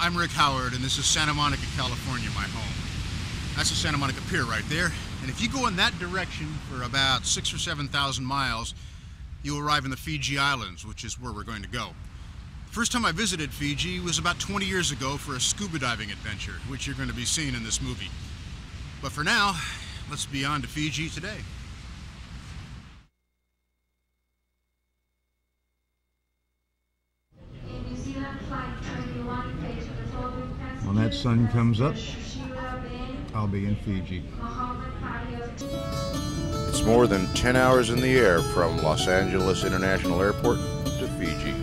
I'm Rick Howard, and this is Santa Monica, California, my home. That's the Santa Monica Pier right there. And if you go in that direction for about 6,000 or 7,000 miles, you'll arrive in the Fiji Islands, which is where we're going to go. The first time I visited Fiji was about 20 years ago for a scuba diving adventure, which you're going to be seeing in this movie. But for now, let's be on to Fiji today. When that sun comes up, I'll be in Fiji. It's more than 10 hours in the air from Los Angeles International Airport to Fiji.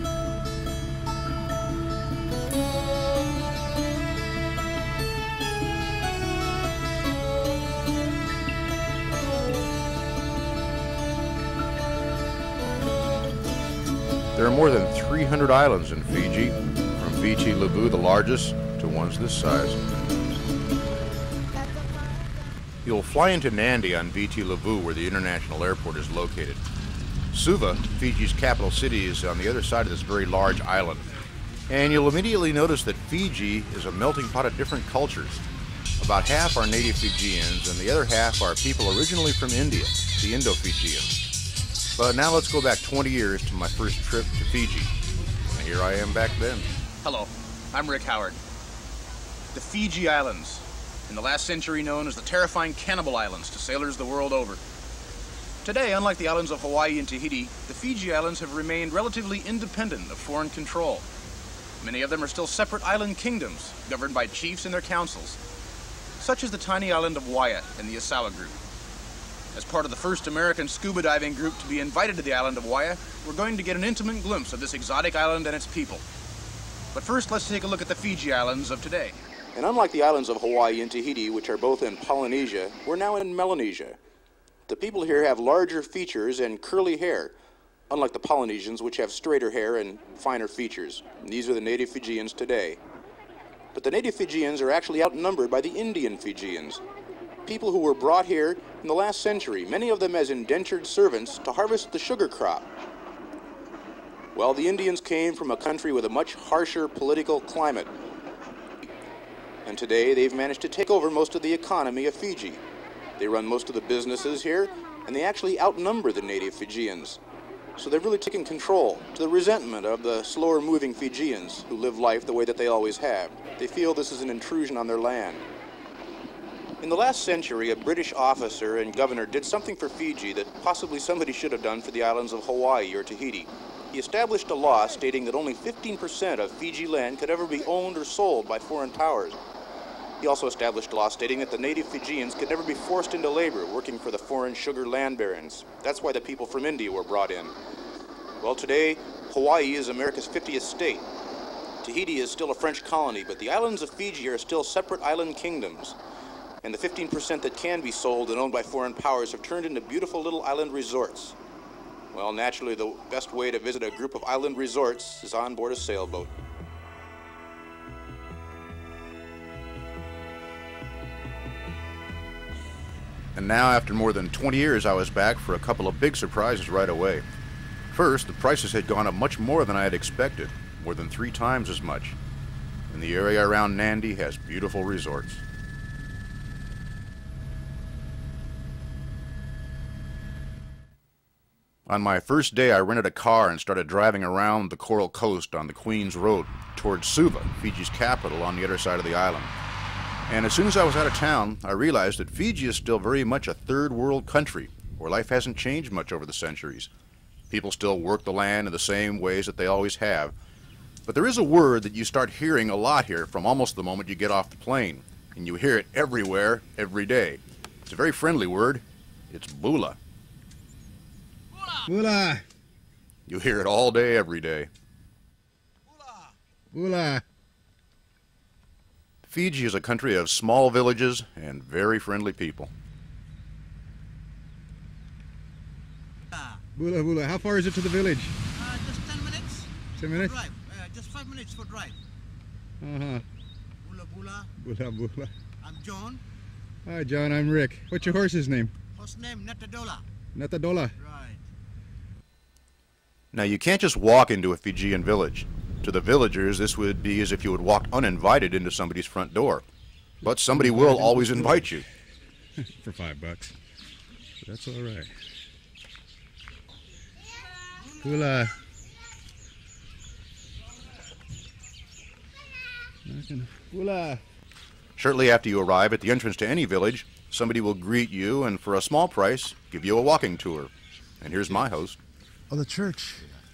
There are more than 300 islands in Fiji, from Viti Levu, the largest, to ones this size. You'll fly into Nadi on Viti Levu, where the international airport is located. Suva, Fiji's capital city, is on the other side of this very large island. And you'll immediately notice that Fiji is a melting pot of different cultures. About half are native Fijians, and the other half are people originally from India, the Indo-Fijians. But now let's go back 20 years to my first trip to Fiji. And here I am back then. Hello, I'm Rick Howard. The Fiji Islands, in the last century known as the terrifying Cannibal Islands to sailors the world over. Today, unlike the islands of Hawaii and Tahiti, the Fiji Islands have remained relatively independent of foreign control. Many of them are still separate island kingdoms, governed by chiefs and their councils, such as the tiny island of Waiat and the Osawa group. As part of the first American scuba diving group to be invited to the island of Waiat, we're going to get an intimate glimpse of this exotic island and its people. But first, let's take a look at the Fiji Islands of today. And unlike the islands of Hawaii and Tahiti, which are both in Polynesia, we're now in Melanesia. The people here have larger features and curly hair, unlike the Polynesians, which have straighter hair and finer features. And these are the native Fijians today. But the native Fijians are actually outnumbered by the Indian Fijians, people who were brought here in the last century, many of them as indentured servants to harvest the sugar crop. Well, the Indians came from a country with a much harsher political climate. And today they've managed to take over most of the economy of Fiji. They run most of the businesses here, and they actually outnumber the native Fijians. So they've really taken control, to the resentment of the slower moving Fijians who live life the way that they always have. They feel this is an intrusion on their land. In the last century, a British officer and governor did something for Fiji that possibly somebody should have done for the islands of Hawaii or Tahiti. He established a law stating that only 15% of Fiji land could ever be owned or sold by foreign powers. He also established a law stating that the native Fijians could never be forced into labor working for the foreign sugar land barons. That's why the people from India were brought in. Well, today, Hawaii is America's 50th state. Tahiti is still a French colony, but the islands of Fiji are still separate island kingdoms. And the 15% that can be sold and owned by foreign powers have turned into beautiful little island resorts. Well, naturally, the best way to visit a group of island resorts is on board a sailboat. And now, after more than 20 years, I was back for a couple of big surprises right away. First, the prices had gone up much more than I had expected, more than 3 times as much. And the area around Nadi has beautiful resorts. On my first day, I rented a car and started driving around the Coral Coast on the Queen's Road towards Suva, Fiji's capital, on the other side of the island. And as soon as I was out of town, I realized that Fiji is still very much a third world country, where life hasn't changed much over the centuries. People still work the land in the same ways that they always have. But there is a word that you start hearing a lot here from almost the moment you get off the plane, and you hear it everywhere, every day. It's a very friendly word. It's bula. Bula! You hear it all day, every day. Bula! Fiji is a country of small villages and very friendly people. Bula, bula. How far is it to the village? Just 10 minutes. 10 minutes? For drive. Just 5 minutes for drive. Uh-huh. Bula bula. Bula, bula. I'm John. Hi, John. I'm Rick. What's your horse's name? Horse name Natadola. Natadola. Right. Now, you can't just walk into a Fijian village. To the villagers, this would be as if you had walked uninvited into somebody's front door. But somebody will always invite you. For $5. That's all right. Pula. Pula. Shortly after you arrive at the entrance to any village, somebody will greet you and for a small price, give you a walking tour. And here's my host. Oh, the church.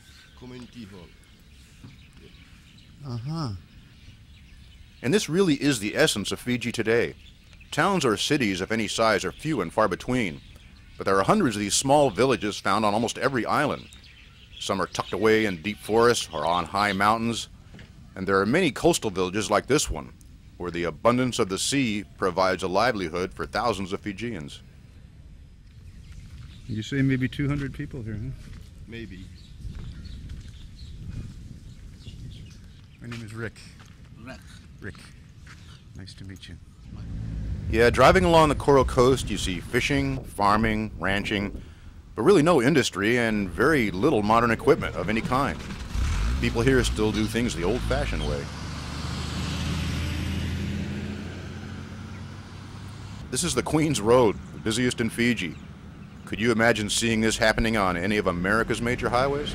Uh-huh. And this really is the essence of Fiji today. Towns or cities of any size are few and far between, but there are hundreds of these small villages found on almost every island. Some are tucked away in deep forests or on high mountains, and there are many coastal villages like this one, where the abundance of the sea provides a livelihood for thousands of Fijians. You say maybe 200 people here, huh? Maybe. My name is Rick. Rick. Rick. Nice to meet you. Yeah, driving along the coral coast, you see fishing, farming, ranching, but really no industry and very little modern equipment of any kind. People here still do things the old-fashioned way. This is the Queen's Road, the busiest in Fiji. Could you imagine seeing this happening on any of America's major highways?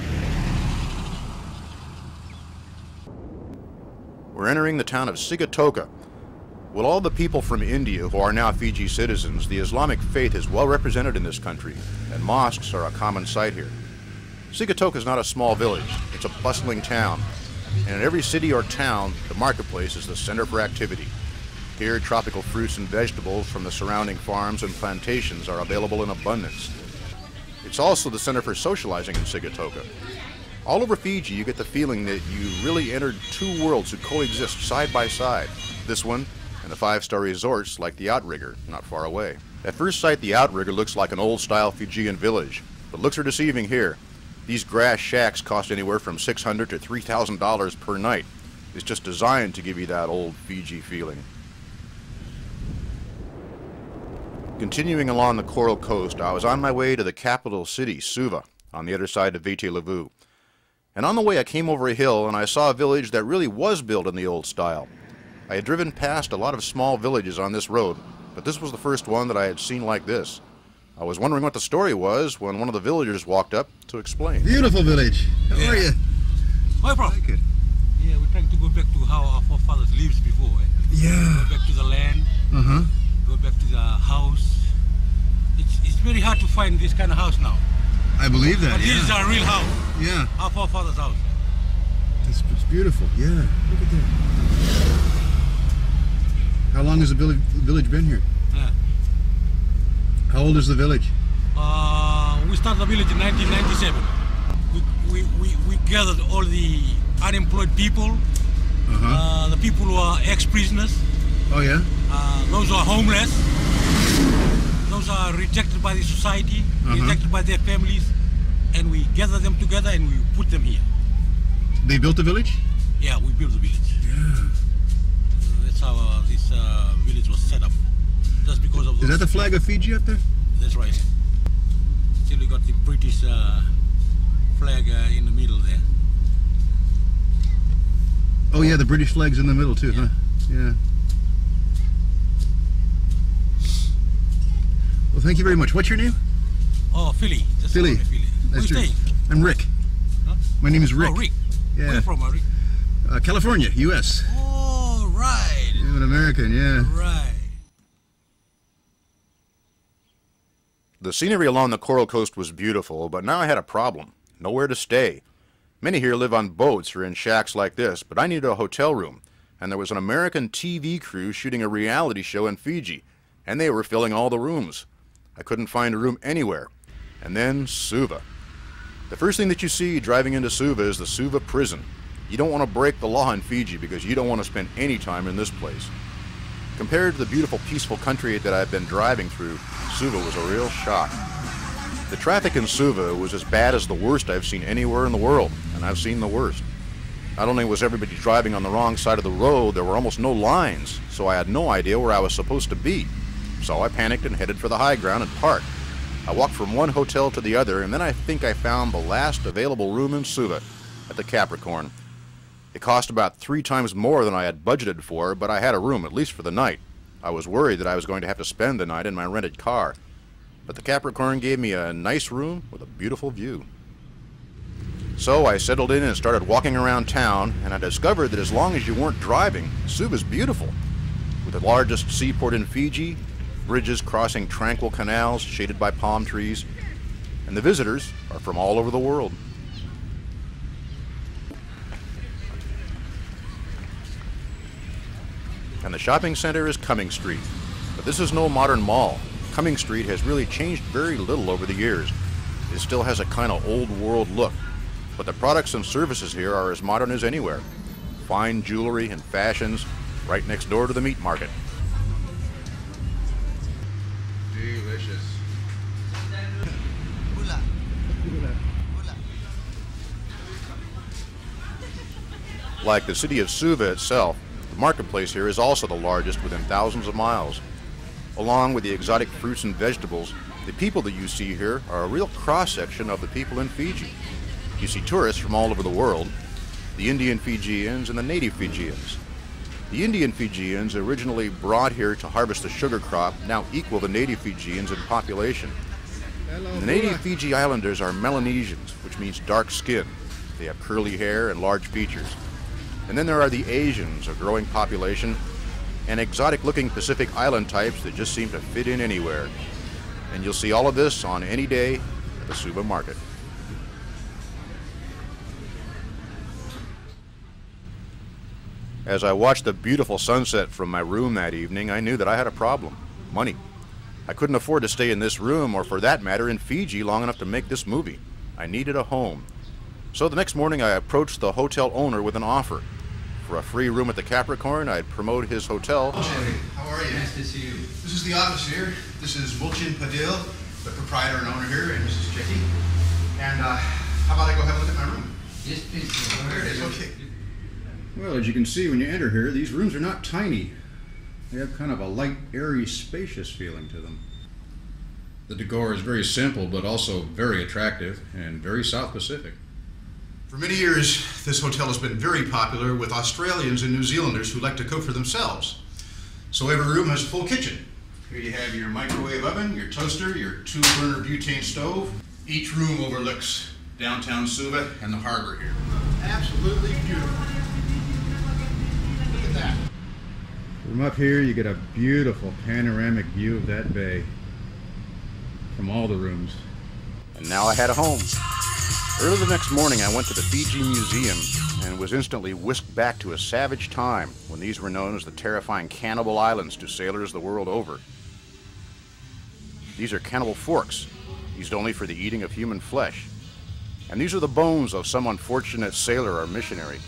We're entering the town of Sigatoka. With all the people from India who are now Fiji citizens, the Islamic faith is well represented in this country, and mosques are a common sight here. Sigatoka is not a small village, it's a bustling town, and in every city or town, the marketplace is the center for activity. Here, tropical fruits and vegetables from the surrounding farms and plantations are available in abundance. It's also the center for socializing in Sigatoka. All over Fiji, you get the feeling that you really entered two worlds who coexist side by side. This one, and the five-star resorts like the Outrigger, not far away. At first sight, the Outrigger looks like an old-style Fijian village, but looks are deceiving here. These grass shacks cost anywhere from $600 to $3,000 per night. It's just designed to give you that old Fiji feeling. Continuing along the coral coast, I was on my way to the capital city, Suva, on the other side of Viti Levu. And on the way I came over a hill and I saw a village that really was built in the old style. I had driven past a lot of small villages on this road, but this was the first one that I had seen like this. I was wondering what the story was when one of the villagers walked up to explain. Beautiful village. How are you? Hi, bro. Like it. Yeah, we're trying to go back to how our forefathers lived before. Eh? Yeah. Go back to the land. Uh-huh. Go back to the house. It's very hard to find this kind of house now. I believe that, But this is our real house. Yeah. Our forefathers' house. It's beautiful. Yeah. Look at that. How long has the village been here? Yeah. How old is the village? We started the village in 1997. We gathered all the unemployed people, the people who are ex-prisoners, Oh, yeah? those who are homeless, those are rejected by the society, rejected by their families, and we gather them together and we put them here. They built the village? Yeah, we built the village. Yeah. That's how this village was set up. Just because of Is that the flag of Fiji up there? That's right. Still we got the British flag in the middle there. Oh, yeah, the British flag's in the middle, too, huh? Yeah. Well, thank you very much. What's your name? Oh, Philly. Just Philly. call me Philly. Where Nice you to- staying? I'm Rick. Huh? My name is Rick. Oh, Rick. Where Yeah. you from, Rick? California, U.S. Oh, right. I'm an American, yeah. Right. The scenery along the coral coast was beautiful, but now I had a problem. Nowhere to stay. Many here live on boats or in shacks like this, but I needed a hotel room, and there was an American TV crew shooting a reality show in Fiji, and they were filling all the rooms. I couldn't find a room anywhere. And then Suva. The first thing that you see driving into Suva is the Suva prison. You don't want to break the law in Fiji because you don't want to spend any time in this place. Compared to the beautiful, peaceful country that I've been driving through, Suva was a real shock. The traffic in Suva was as bad as the worst I've seen anywhere in the world, and I've seen the worst. Not only was everybody driving on the wrong side of the road, there were almost no lines, so I had no idea where I was supposed to be. So I panicked and headed for the high ground and parked. I walked from one hotel to the other, and then I think I found the last available room in Suva at the Capricorn. It cost about 3 times more than I had budgeted for, but I had a room, at least for the night. I was worried that I was going to have to spend the night in my rented car. But the Capricorn gave me a nice room with a beautiful view. So I settled in and started walking around town, and I discovered that as long as you weren't driving, Suva's beautiful. With the largest seaport in Fiji, bridges crossing tranquil canals shaded by palm trees, and the visitors are from all over the world. And the shopping center is Cumming Street. But this is no modern mall. Cumming Street has really changed very little over the years. It still has a kind of old world look, but the products and services here are as modern as anywhere. Fine jewelry and fashions right next door to the meat market. Delicious. Bula. Bula. Like the city of Suva itself, the marketplace here is also the largest within thousands of miles. Along with the exotic fruits and vegetables, the people that you see here are a real cross-section of the people in Fiji. You see tourists from all over the world, the Indian Fijians and the native Fijians. The Indian Fijians, originally brought here to harvest the sugar crop, now equal the native Fijians in population. The native Fiji Islanders are Melanesians, which means dark skin. They have curly hair and large features. And then there are the Asians, a growing population, and exotic-looking Pacific Island types that just seem to fit in anywhere. And you'll see all of this on any day at the Suva market. As I watched the beautiful sunset from my room that evening, I knew that I had a problem: money. I couldn't afford to stay in this room, or for that matter in Fiji, long enough to make this movie. I needed a home. So the next morning I approached the hotel owner with an offer. For a free room at the Capricorn, I'd promote his hotel. How are you? Nice to see you. This is the office here. This is William Bligh, the proprietor and owner here, and this is Jackie. And how about I go have a look at my room? Yes, please. There it is, okay. Well, as you can see when you enter here, these rooms are not tiny. They have kind of a light, airy, spacious feeling to them. The decor is very simple, but also very attractive and very South Pacific. For many years, this hotel has been very popular with Australians and New Zealanders who like to cook for themselves. So every room has a full kitchen. Here you have your microwave oven, your toaster, your 2-burner butane stove. Each room overlooks downtown Suva and the harbor here. Absolutely beautiful. Look at that. From up here, you get a beautiful panoramic view of that bay from all the rooms. And now I had a home. Early the next morning, I went to the Fiji Museum and was instantly whisked back to a savage time when these were known as the terrifying Cannibal Islands to sailors the world over. These are cannibal forks, used only for the eating of human flesh. And these are the bones of some unfortunate sailor or missionary.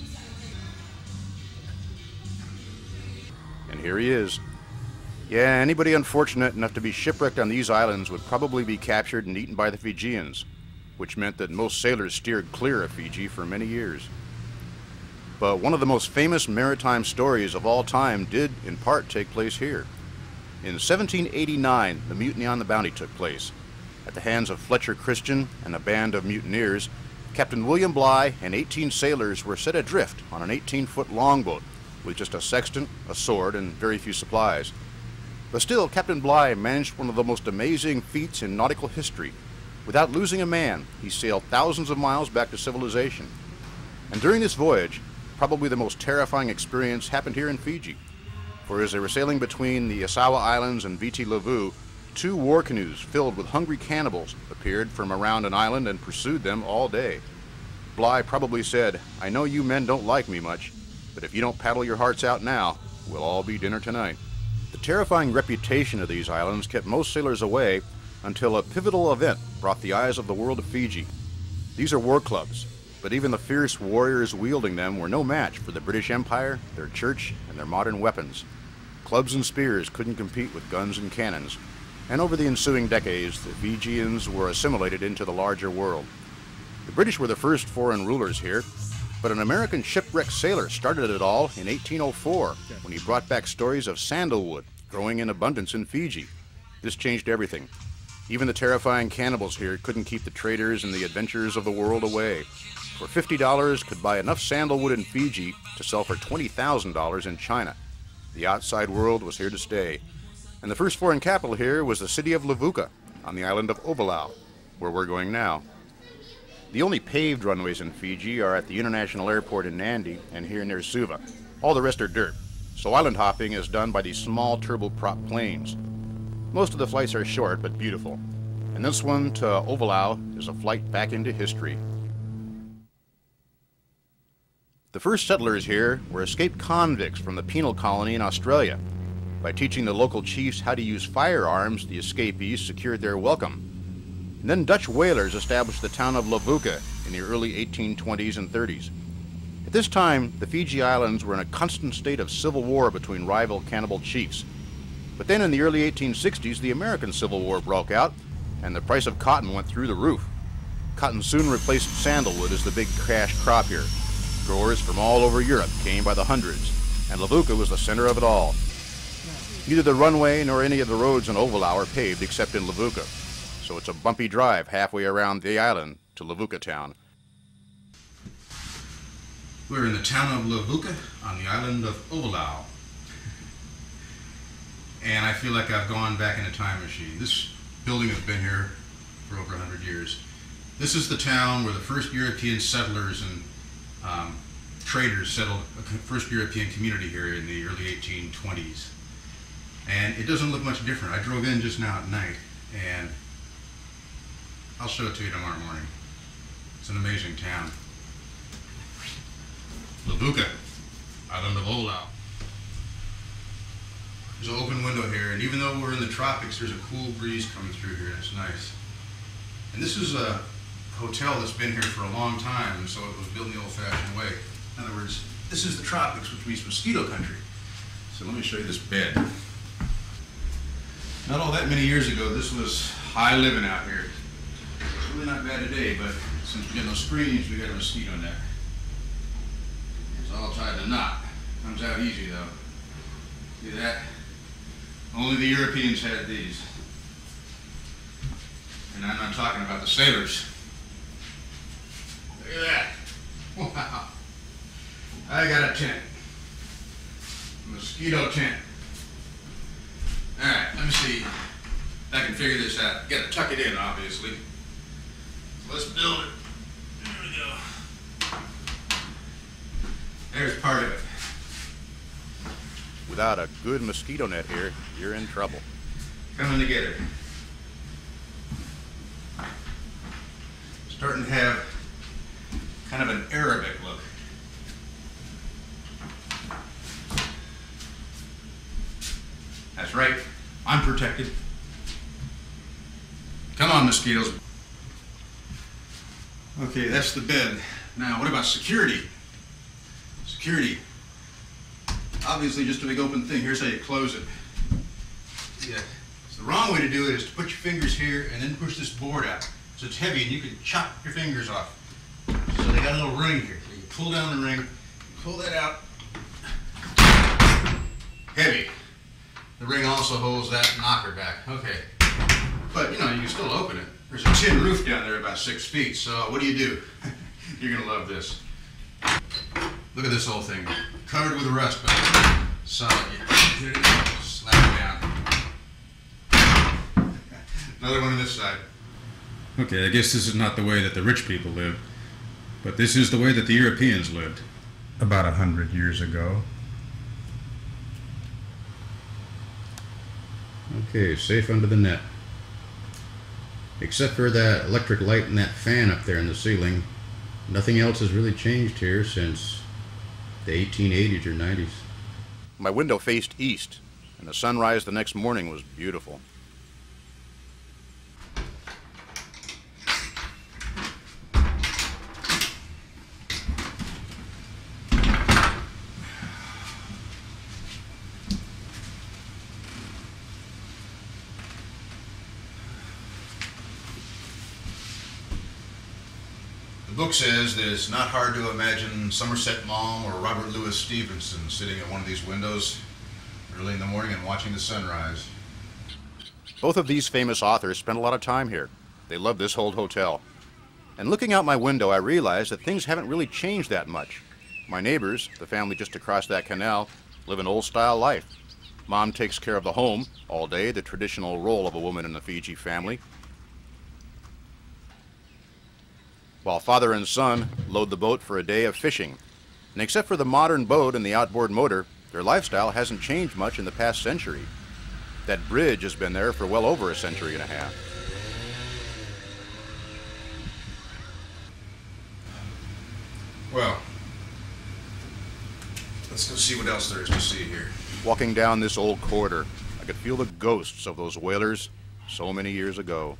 And here he is. Yeah, anybody unfortunate enough to be shipwrecked on these islands would probably be captured and eaten by the Fijians, which meant that most sailors steered clear of Fiji for many years. But one of the most famous maritime stories of all time did, in part, take place here. In 1789, the mutiny on the Bounty took place. At the hands of Fletcher Christian and a band of mutineers, Captain William Bligh and 18 sailors were set adrift on an 18-foot longboat with just a sextant, a sword, and very few supplies. But still, Captain Bligh managed one of the most amazing feats in nautical history. Without losing a man, he sailed thousands of miles back to civilization. And during this voyage, probably the most terrifying experience happened here in Fiji. For as they were sailing between the Asawa Islands and Viti Levu, 2 war canoes filled with hungry cannibals appeared from around an island and pursued them all day. Bligh probably said, "I know you men don't like me much, but if you don't paddle your hearts out now, we'll all be dinner tonight." The terrifying reputation of these islands kept most sailors away until a pivotal event brought the eyes of the world to Fiji. These are war clubs, but even the fierce warriors wielding them were no match for the British Empire, their church, and their modern weapons. Clubs and spears couldn't compete with guns and cannons, and over the ensuing decades, the Fijians were assimilated into the larger world. The British were the first foreign rulers here, but an American shipwrecked sailor started it all in 1804 when he brought back stories of sandalwood growing in abundance in Fiji. This changed everything. Even the terrifying cannibals here couldn't keep the traders and the adventurers of the world away. for $50 could buy enough sandalwood in Fiji to sell for $20,000 in China. The outside world was here to stay. And the first foreign capital here was the city of Levuka on the island of Ovalau, where we're going now. The only paved runways in Fiji are at the international airport in Nadi and here near Suva. All the rest are dirt, so island hopping is done by these small turboprop planes. Most of the flights are short but beautiful, and this one to Ovalau is a flight back into history. The first settlers here were escaped convicts from the penal colony in Australia. By teaching the local chiefs how to use firearms, the escapees secured their welcome. And then Dutch whalers established the town of Levuka in the early 1820s and 30s. At this time, the Fiji Islands were in a constant state of civil war between rival cannibal chiefs. But then in the early 1860s, the American Civil War broke out, and the price of cotton went through the roof. Cotton soon replaced sandalwood as the big cash crop here. Growers from all over Europe came by the hundreds, and Levuka was the center of it all. Neither the runway nor any of the roads in Ovalau are paved except in Levuka, so it's a bumpy drive halfway around the island to Levuka town. We're in the town of Levuka on the island of Ovalau. And I feel like I've gone back in a time machine. This building has been here for over 100 years. This is the town where the first European settlers and traders settled, a first European community here in the early 1820s. And it doesn't look much different. I drove in just now at night, and I'll show it to you tomorrow morning. It's an amazing town. Levuka, island of Ovalau. There's an open window here, and even though we're in the tropics, there's a cool breeze coming through here, and it's nice. And this is a hotel that's been here for a long time, and so it was built in the old-fashioned way. In other words, this is the tropics, which means mosquito country. So let me show you this bed. Not all that many years ago, this was high living out here. It's really not bad today, but since we get no screens, we got a mosquito net. It's all tied to knot. Comes out easy, though. See that? Only the Europeans had these. And I'm not talking about the sailors. Look at that. Wow. I got a tent. A mosquito tent. Alright, let me see if I can figure this out. You gotta tuck it in, obviously. So let's build it. There we go. There's part of it. Without a good mosquito net here, you're in trouble. Coming together. Starting to have kind of an Arabic look. That's right, I'm protected. Come on, mosquitoes. Okay, that's the bed. Now, what about security? Security. Obviously, just a big open thing. Here's how you close it. Yeah. So the wrong way to do it is to put your fingers here and then push this board out. So it's heavy and you can chop your fingers off. So they got a little ring here. So you pull down the ring, pull that out. Heavy. The ring also holds that knocker back. Okay. But, you know, you can still open it. There's a tin roof down there about 6 feet, so what do? You're going to love this. Look at this whole thing. Covered with rust, but solid. Here it is. Slap it down. Another one on this side. Okay, I guess this is not the way that the rich people lived, but this is the way that the Europeans lived. About 100 years ago. Okay, safe under the net. Except for that electric light and that fan up there in the ceiling, nothing else has really changed here since the 1880s or 90s. My window faced east, and the sunrise the next morning was beautiful. The book says that it's not hard to imagine Somerset Maugham or Robert Louis Stevenson sitting at one of these windows early in the morning and watching the sunrise. Both of these famous authors spent a lot of time here. They loved this old hotel. And looking out my window, I realize that things haven't really changed that much. My neighbors, the family just across that canal, live an old-style life. Mom takes care of the home all day, the traditional role of a woman in the Fiji family, while father and son load the boat for a day of fishing. And except for the modern boat and the outboard motor, their lifestyle hasn't changed much in the past century. That bridge has been there for well over a century and a half. Well, let's go see what else there is to see here. Walking down this old corridor, I could feel the ghosts of those whalers so many years ago.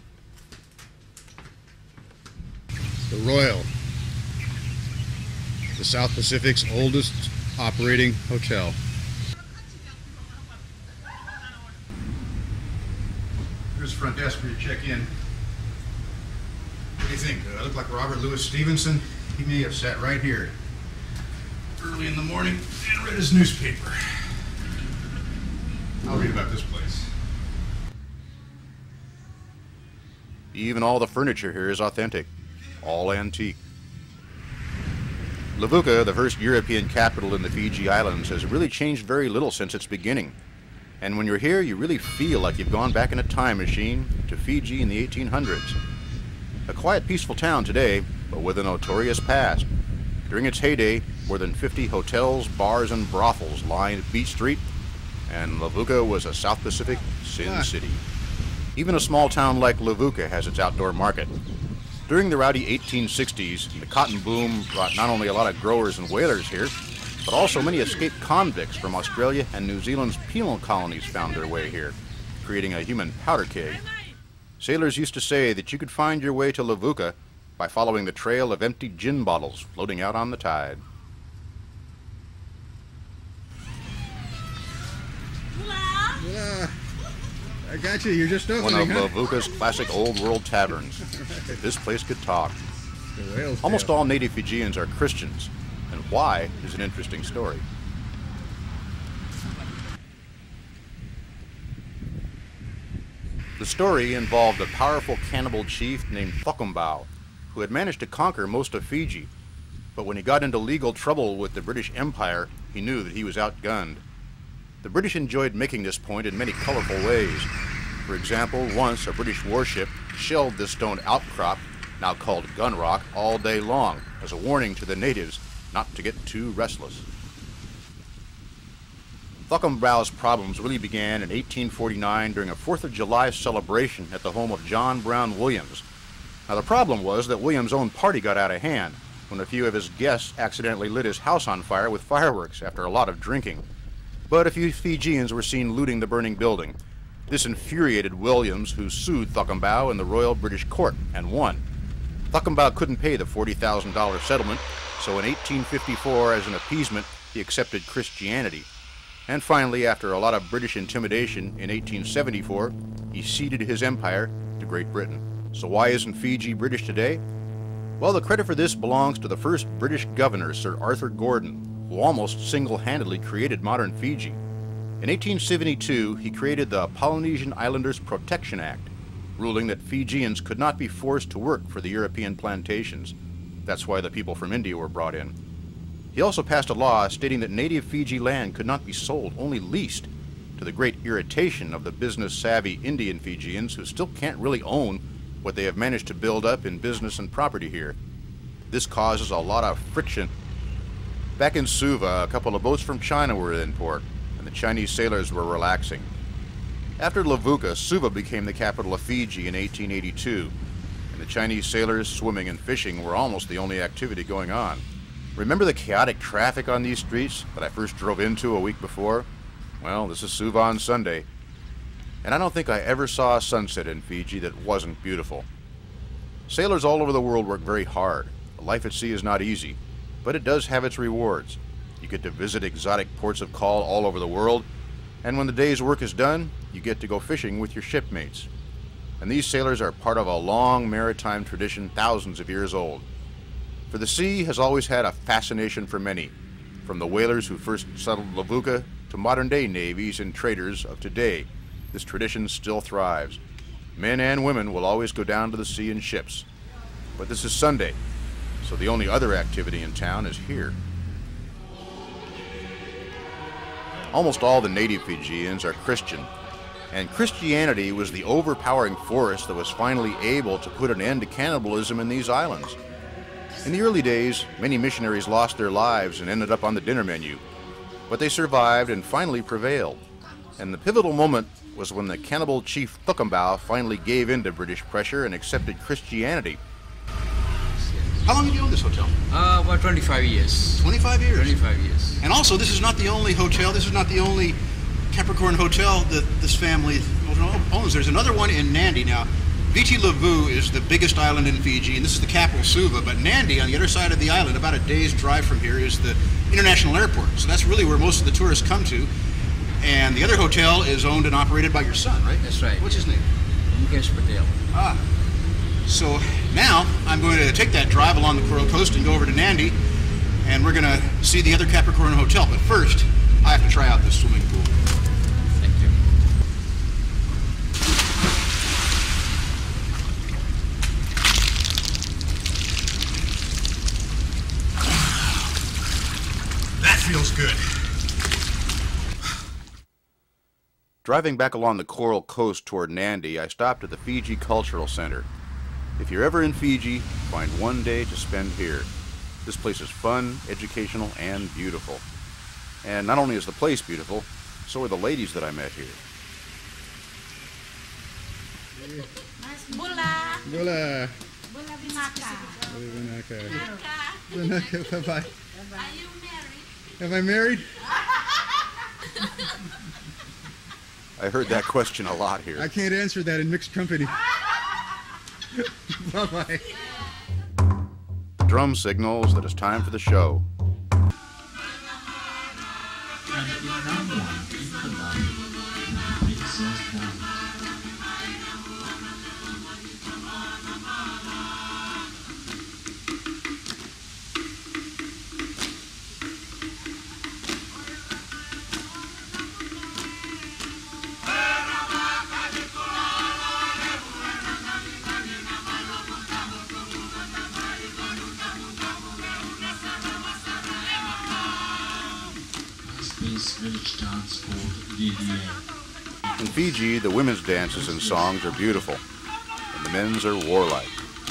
The Royal, the South Pacific's oldest operating hotel. Here's the front desk for you to check in. What do you think? I look like Robert Louis Stevenson? He may have sat right here early in the morning and read his newspaper. I'll read about this place. Even all the furniture here is authentic, all antique. Levuka, the first European capital in the Fiji Islands, has really changed very little since its beginning. And when you're here, you really feel like you've gone back in a time machine to Fiji in the 1800s. A quiet, peaceful town today, but with a notorious past. During its heyday, more than 50 hotels, bars, and brothels lined Beach Street, and Levuka was a South Pacific sin city. Even a small town like Levuka has its outdoor market. During the rowdy 1860s, the cotton boom brought not only a lot of growers and whalers here, but also many escaped convicts from Australia and New Zealand's penal colonies found their way here, creating a human powder keg. Sailors used to say that you could find your way to Levuka by following the trail of empty gin bottles floating out on the tide. I got you. You're just opening. One of Levuka's classic old world taverns. This place could talk. Almost all native Fijians are Christians, and why is an interesting story. The story involved a powerful cannibal chief named Thokumbau, who had managed to conquer most of Fiji. But when he got into legal trouble with the British Empire, he knew that he was outgunned. The British enjoyed making this point in many colorful ways. For example, once a British warship shelled this stone outcrop, now called Gun Rock, all day long, as a warning to the natives not to get too restless. Thokumbau's problems really began in 1849 during a 4th of July celebration at the home of John Brown Williams. Now the problem was that Williams' own party got out of hand when a few of his guests accidentally lit his house on fire with fireworks after a lot of drinking. But a few Fijians were seen looting the burning building. This infuriated Williams, who sued Thokumbau in the Royal British Court and won. Thokumbau couldn't pay the $40,000 settlement, so in 1854, as an appeasement, he accepted Christianity. And finally, after a lot of British intimidation in 1874, he ceded his empire to Great Britain. So why isn't Fiji British today? Well, the credit for this belongs to the first British governor, Sir Arthur Gordon, who almost single-handedly created modern Fiji. In 1872, he created the Polynesian Islanders Protection Act, ruling that Fijians could not be forced to work for the European plantations. That's why the people from India were brought in. He also passed a law stating that native Fiji land could not be sold, only leased, to the great irritation of the business-savvy Indian Fijians who still can't really own what they have managed to build up in business and property here. This causes a lot of friction. Back in Suva, a couple of boats from China were in port, and the Chinese sailors were relaxing. After Levuka, Suva became the capital of Fiji in 1882, and the Chinese sailors swimming and fishing were almost the only activity going on. Remember the chaotic traffic on these streets that I first drove into a week before? Well, this is Suva on Sunday, and I don't think I ever saw a sunset in Fiji that wasn't beautiful. Sailors all over the world work very hard. Life at sea is not easy, but it does have its rewards. You get to visit exotic ports of call all over the world, and when the day's work is done, you get to go fishing with your shipmates. And these sailors are part of a long maritime tradition thousands of years old. For the sea has always had a fascination for many, from the whalers who first settled Levuka to modern-day navies and traders of today. This tradition still thrives. Men and women will always go down to the sea in ships. But this is Sunday, so the only other activity in town is here. Almost all the native Fijians are Christian, and Christianity was the overpowering force that was finally able to put an end to cannibalism in these islands. In the early days, many missionaries lost their lives and ended up on the dinner menu, but they survived and finally prevailed. And the pivotal moment was when the cannibal chief Thukumbau finally gave in to British pressure and accepted Christianity. How long have you owned this hotel? About 25 years. 25 years? 25 years. And also, this is not the only hotel, this is not the only Capricorn hotel that this family owns. There's another one in Nandi. Now, Viti Levu is the biggest island in Fiji, and this is the capital, Suva, but Nandi, on the other side of the island, about a day's drive from here, is the international airport. So that's really where most of the tourists come to. And the other hotel is owned and operated by your son, right? That's right. What's his name? Mukesh Patel. Ah. So now I'm going to take that drive along the Coral Coast and go over to Nandi, and we're going to see the other Capricorn hotel. But first, I have to try out this swimming pool. Thank you. That feels good. Driving back along the Coral Coast toward Nandi, I stopped at the Fiji Cultural Center. If you're ever in Fiji, find one day to spend here. This place is fun, educational, and beautiful. And not only is the place beautiful, so are the ladies that I met here. Bula. Bula binaka. Binaka. Bye-bye. Are you married? Am I married? I heard that question a lot here. I can't answer that in mixed company. Bye-bye. The drum signals that it's time for the show. In Fiji, the women's dances and songs are beautiful, and the men's are warlike.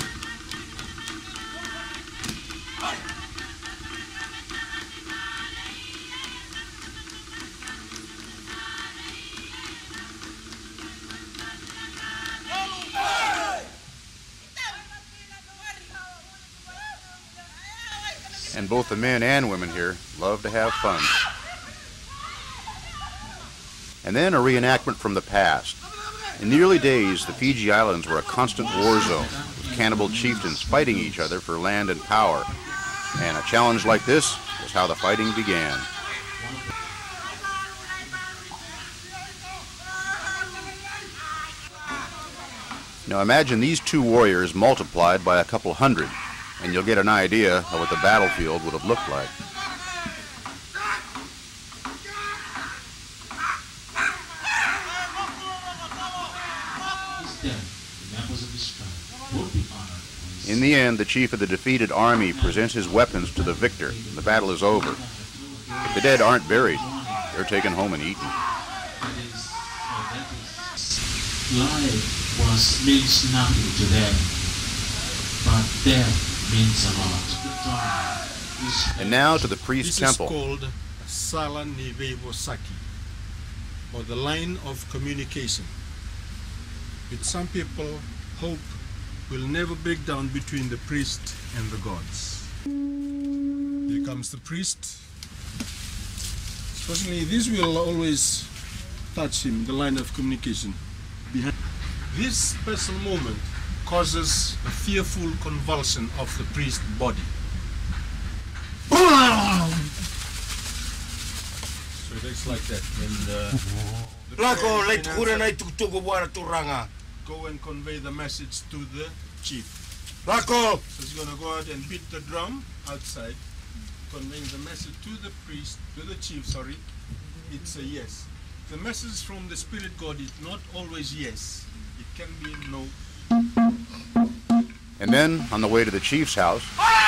And both the men and women here love to have fun. And then a reenactment from the past. In the early days, the Fiji Islands were a constant war zone, with cannibal chieftains fighting each other for land and power. And a challenge like this was how the fighting began. Now imagine these two warriors multiplied by a couple hundred, and you'll get an idea of what the battlefield would have looked like. In the end, the chief of the defeated army presents his weapons to the victor. The battle is over. If the dead aren't buried, they're taken home and eaten. Life means nothing to them, but death means a lot. And now to the priest's temple. This is called Sala Nivevo Saki, or the line of communication, which some people hope will never break down between the priest and the gods. Here comes the priest. Personally, this will always touch him, the line of communication. Behind this special moment causes a fearful convulsion of the priest's body. So it looks like that. And go and convey the message to the chief. So he's going to go out and beat the drum outside, conveying the message to the priest, to the chief, sorry. It's a yes. The message from the spirit god is not always yes. It can be no. And then, on the way to the chief's house,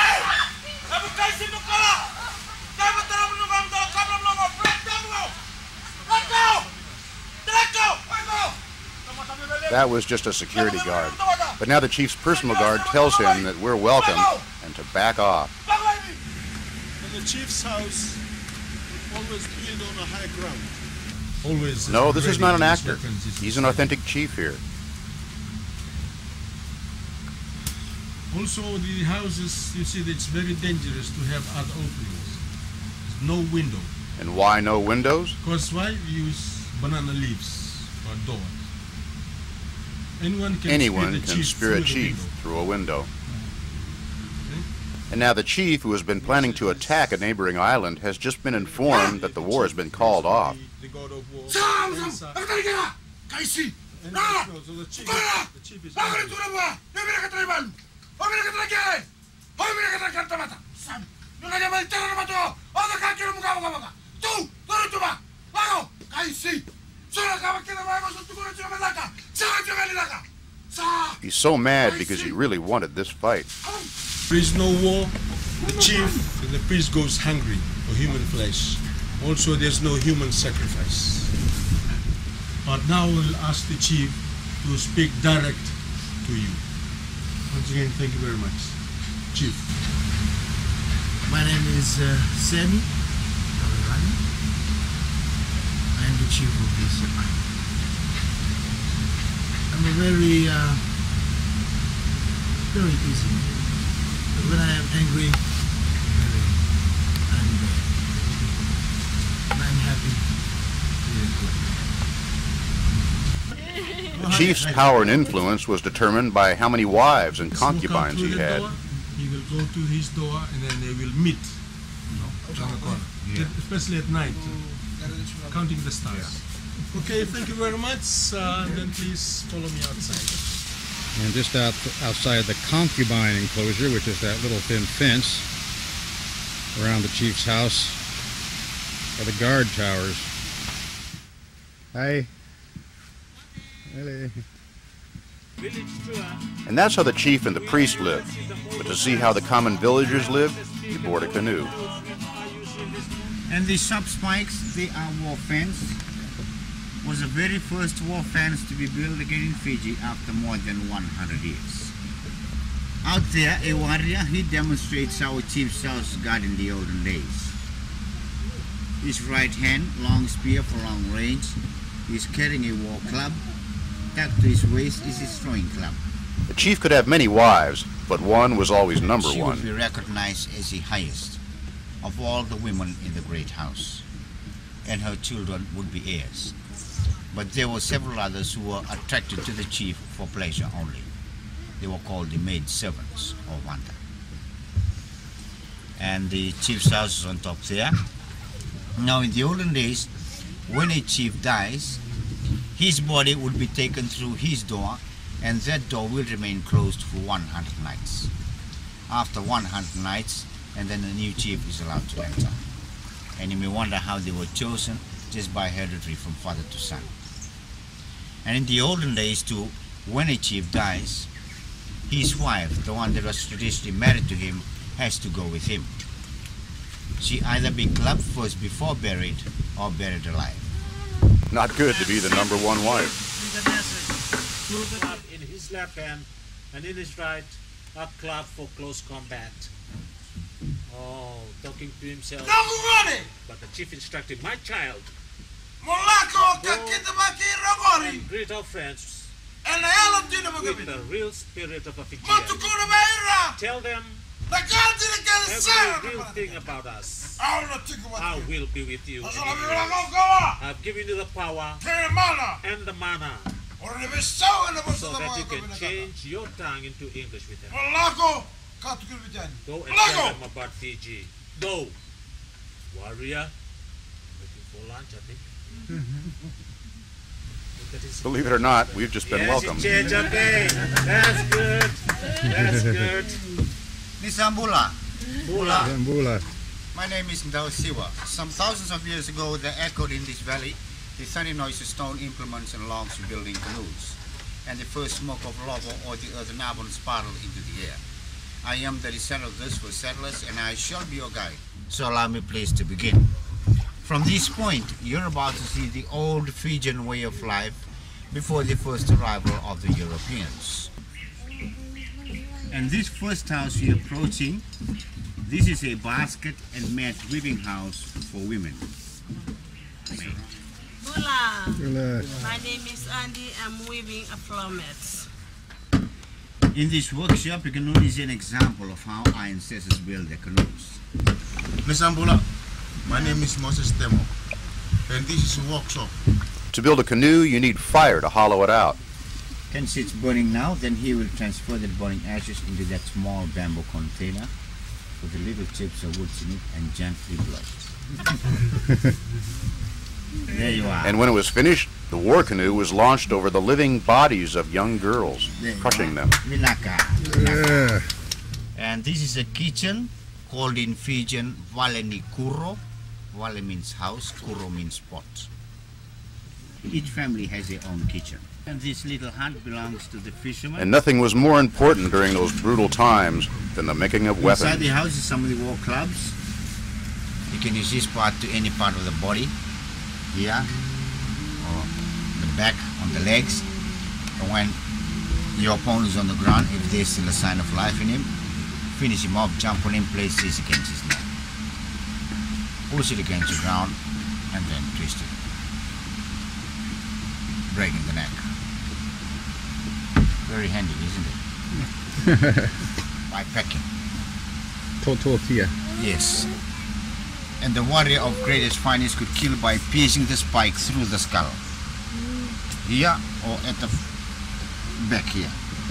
that was just a security guard. But now the chief's personal guard tells him that we're welcome and to back off. And the chief's house always built on a high ground. Always. No, this is not an actor. He's an authentic chief here. Also, the houses, you see, it's very dangerous to have other openings. There's no window. And why no windows? Because why use banana leaves or doors? Anyone can spear a chief through a window. And now the chief, who has been planning to attack a neighboring island, has just been informed that the war has been called off. The god of war. He's so mad because he really wanted this fight. There is no war. The chief and the priest goes hungry for human flesh. Also, there's no human sacrifice. But now we'll ask the chief to speak direct to you. Once again, thank you very much. Chief. My name is Sammy. I am the chief of this island. I'm a very easy man. But when I am angry, I'm happy. The chief's power and influence was determined by how many wives and concubines he had. He will go to his door and then they will meet. Especially at night, counting the stars. Okay, thank you very much. Then please follow me outside. And just outside the concubine enclosure, which is that little thin fence around the chief's house, are the guard towers. Hi. Hello. And that's how the chief and the priest lived. But to see how the common villagers lived, he board a canoe. And the sharp spikes, they are war fence. Was the very first war fence to be built again in Fiji after more than 100 years. Out there, a warrior, he demonstrates how a chief's house guard in the olden days. His right hand, long spear for long range, he's carrying a war club. Tucked to his waist is his throwing club. The chief could have many wives, but one was always number She one. would be recognized as the highest of all the women in the great house, and her children would be heirs. But there were several others who were attracted to the chief for pleasure only. They were called the maid servants, or wanta. And the chief's house is on top there. Now in the olden days, when a chief dies, his body would be taken through his door, and that door will remain closed for 100 nights. After 100 nights, and then a new chief is allowed to enter. And you may wonder how they were chosen, just by hereditary from father to son. And in the olden days too, when a chief dies, his wife, the one that was traditionally married to him, has to go with him. She either be clubbed first before buried, or buried alive. Not good to be the number one wife. In his left hand and in his right, a club for close combat. Oh, talking to himself. But the chief instructed my child, go and greet our friends with the real spirit of a Fijian. Tell them every real thing about us. I will be with you. I've given you the power and the mana so that you can change your tongue into English with them. Go and tell them about Fiji. Go. Warrior. Looking for lunch, I think. Believe it or not, we've just been welcomed. Okay. That's good. That's good. Nisambula. Bula. My name is Ndao Siwa. Some thousands of years ago, there echoed in this valley the thunder noise of stone implements and logs for building canoes. and the first smoke of lava or the earth marble spiral into the air. I am the descendant of those first settlers, and I shall be your guide. So allow me please to begin. From this point, you're about to see the old Fijian way of life before the first arrival of the Europeans. And this first house you're approaching, this is a basket and mat weaving house for women. Hola. My name is Andy. I'm weaving a floor mat. In this workshop, you can only see an example of how our ancestors built their canoes. Miss Ambula, my name is Moses Temo, and this is a workshop. To build a canoe, you need fire to hollow it out. Hence it's burning now, then he will transfer the burning ashes into that small bamboo container with the little chips of wood in it and gently blow. There you are. And when it was finished, the war canoe was launched over the living bodies of young girls, crushing them. Milaka. And this is a kitchen called in Fijian Valeni Kuro. Vale means house, Kuro means pot. Each family has their own kitchen. And this little hut belongs to the fishermen. And nothing was more important during those brutal times than the making of weapons. Inside the house is some of the war clubs. You can use this part to any part of the body. Here, or the back, on the legs. And when your opponent is on the ground, if there's still a sign of life in him, finish him off, jump on him, place this against his neck. Push it against the ground, and then twist it. Breaking the neck. Very handy, isn't it? By pecking. Tortilla. Yes. And the warrior of greatest fineness could kill by piercing the spike through the skull. Here or at the back here.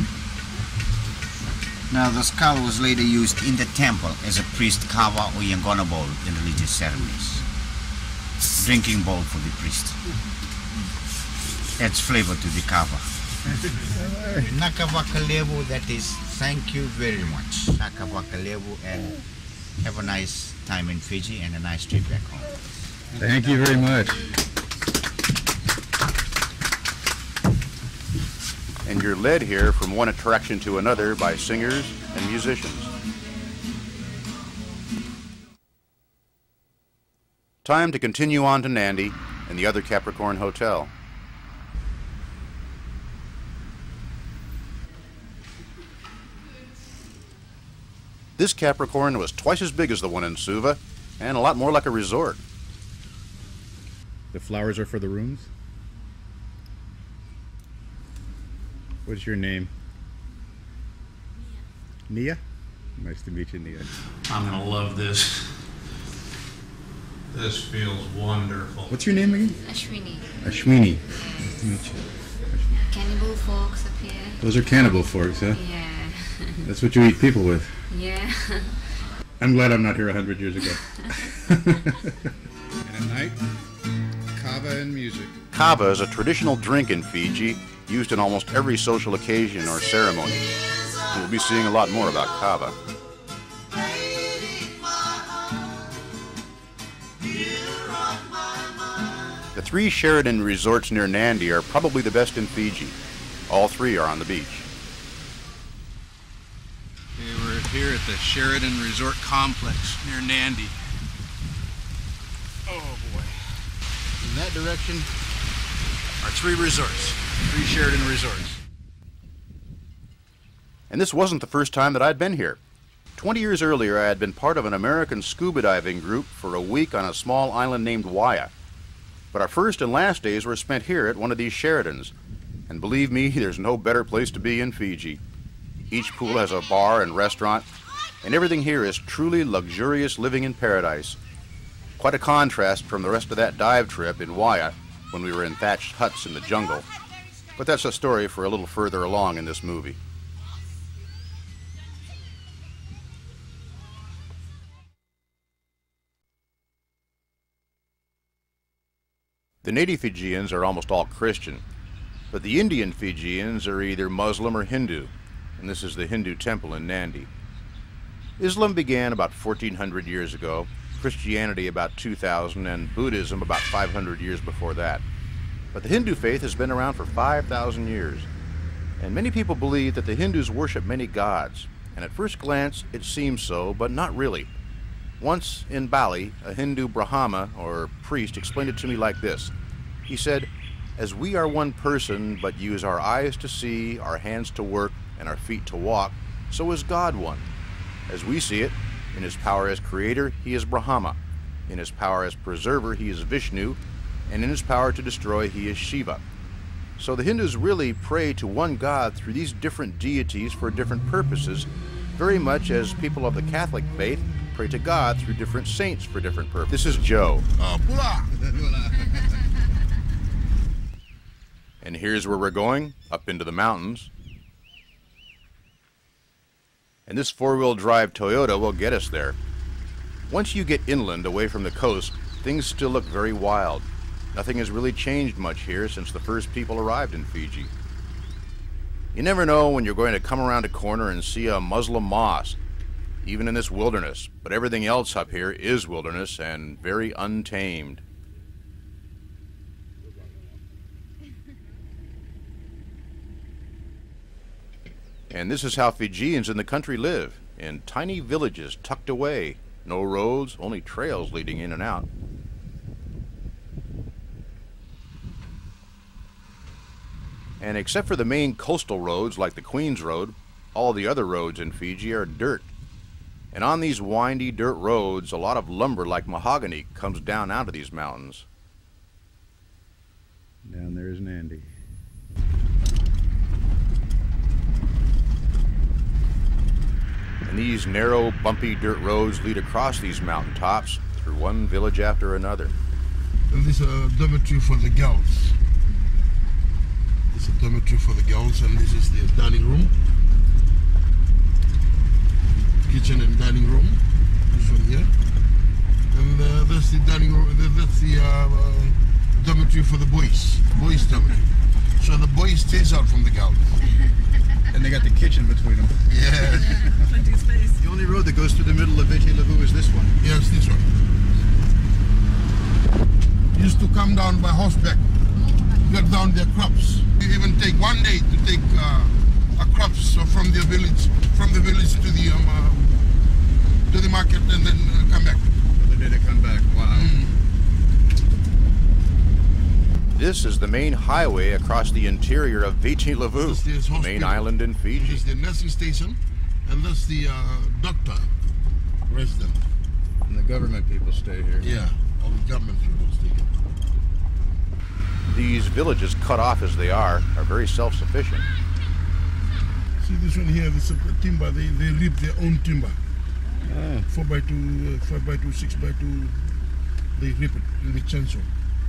Now the skull was later used in the temple as a priest kava or yangona bowl in religious ceremonies. Drinking bowl for the priest. Adds flavor to the kava. Nakavakalevu, that is, thank you very much. Nakavakalevu, and have a nice time in Fiji and a nice trip back home. Thank you very much. And you're led here from one attraction to another by singers and musicians. Time to continue on to Nandi and the other Capricorn Hotel. This Capricorn was twice as big as the one in Suva, and a lot more like a resort. The flowers are for the rooms? What's your name? Nia. Nice to meet you, Nia. I'm gonna love this. This feels wonderful. What's your name again? Ashwini. Ashwini. Nice to meet you. Cannibal forks up here. Those are cannibal forks, huh? Yeah. That's what you eat people with. Yeah. I'm glad I'm not here 100 years ago. And at night, kava and music. Kava is a traditional drink in Fiji, used in almost every social occasion or ceremony. We'll be seeing a lot more about kava. The 3 Sheraton resorts near Nandi are probably the best in Fiji. All 3 are on the beach. We're here at the Sheraton Resort Complex near Nandi. Oh boy. In that direction are 3 resorts, 3 Sheraton resorts. And this wasn't the first time that I'd been here. 20 years earlier, I had been part of an American scuba diving group for a week on a small island named Waia. But our first and last days were spent here at one of these Sheratons. And believe me, there's no better place to be in Fiji. Each pool has a bar and restaurant, and everything here is truly luxurious living in paradise. Quite a contrast from the rest of that dive trip in Waia when we were in thatched huts in the jungle. But that's a story for a little further along in this movie. The native Fijians are almost all Christian, but the Indian Fijians are either Muslim or Hindu, and this is the Hindu temple in Nandi. Islam began about 1400 years ago, Christianity about 2000, and Buddhism about 500 years before that. But the Hindu faith has been around for 5,000 years. And many people believe that the Hindus worship many gods, and at first glance it seems so, but not really. Once in Bali, a Hindu Brahma, or priest, explained it to me like this. He said, "As we are one person, but use our eyes to see, our hands to work, and our feet to walk, so is God one. As we see it, in his power as creator, he is Brahma. In his power as preserver, he is Vishnu, and in his power to destroy, he is Shiva." So the Hindus really pray to one God through these different deities for different purposes, very much as people of the Catholic faith pray to God through different saints for different purposes. This is Joe. And here's where we're going, up into the mountains. And this four-wheel drive Toyota will get us there. Once you get inland away from the coast, things still look very wild. Nothing has really changed much here since the first people arrived in Fiji. You never know when you're going to come around a corner and see a Muslim mosque, even in this wilderness, but everything else up here is wilderness and very untamed. And this is how Fijians in the country live, in tiny villages tucked away, no roads, only trails leading in and out. And except for the main coastal roads like the Queen's Road, all the other roads in Fiji are dirt. And on these windy dirt roads, a lot of lumber like mahogany comes down out of these mountains. Down there is Nandi. And these narrow, bumpy dirt roads lead across these mountaintops through one village after another. And this is a dormitory for the girls. This is a dormitory for the girls, and this is the dining room. Kitchen and dining room. This one here. And that's the dining room, that's the dormitory for the boys. Boys dormitory. So the boys stays out from the girls. And they got the kitchen between them. Yeah. Plenty of space. The only road that goes through the middle of Viti Levu is this one. Yes, this one. Used to come down by horseback, get down their crops. You even take one day to take crops from the village to the market, and then come back. The day they come back. Wow. This is the main highway across the interior of Viti Levu, the main island in Fiji. This is the nursing station, and that's the doctor resident. And the government people stay here. Yeah, all the government people stay here. These villages, cut off as they are very self-sufficient. See this one here, this is timber, they reap their own timber. 4x2, 5x2, 6x2, they reap it in the chainsaw.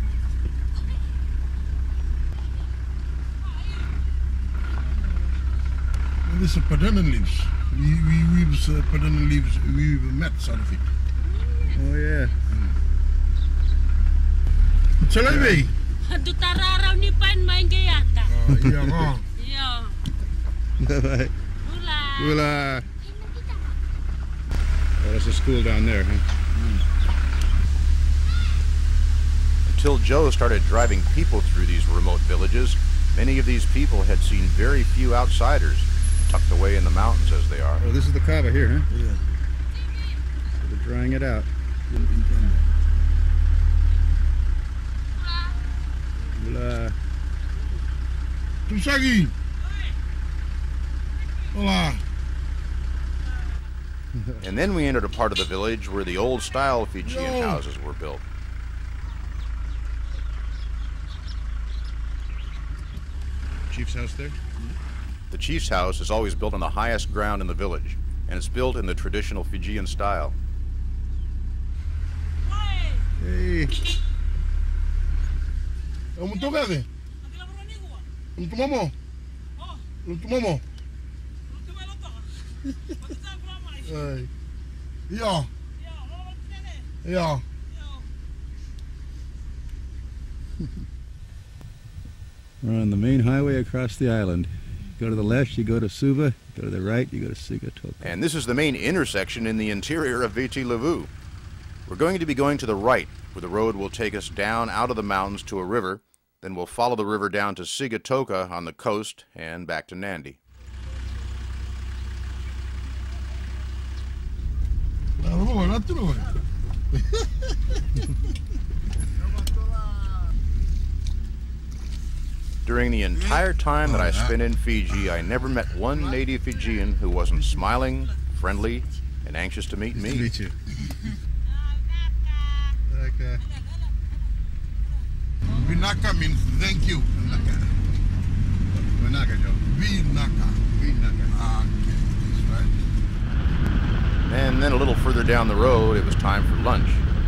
And this is pandanus leaves. We weave pandanus leaves, we weave mats out of it. Oh yeah. Chalai. Aduh tararau ni pan main gayata. Yeah. Yeah. Bye-bye. Ula. Oh, there's a school down there, huh? Until Joe started driving people through these remote villages, many of these people had seen very few outsiders, tucked away in the mountains as they are. Oh, this is the kava here, huh? Yeah. So they're drying it out. Ula. Tusagi. Hola. And then we entered a part of the village where the old-style Fijian houses were built. Chief's house there? The chief's house is always built on the highest ground in the village, and it's built in the traditional Fijian style. Hey. Momo. Yeah. Yeah. We're on the main highway across the island. Go to the left, you go to Suva. Go to the right, you go to Sigatoka. And this is the main intersection in the interior of Viti Levu. We're going to be going to the right, where the road will take us down out of the mountains to a river, Then we'll follow the river down to Sigatoka on the coast and back to Nandi. During the entire time that I spent in Fiji, I never met one native Fijian who wasn't smiling, friendly, and anxious to meet me. Meet you. Okay. Vinaka means thank you. Vinaka, Joe. Vinaka. Vinaka. Okay, that's right. And then a little further down the road, it was time for lunch.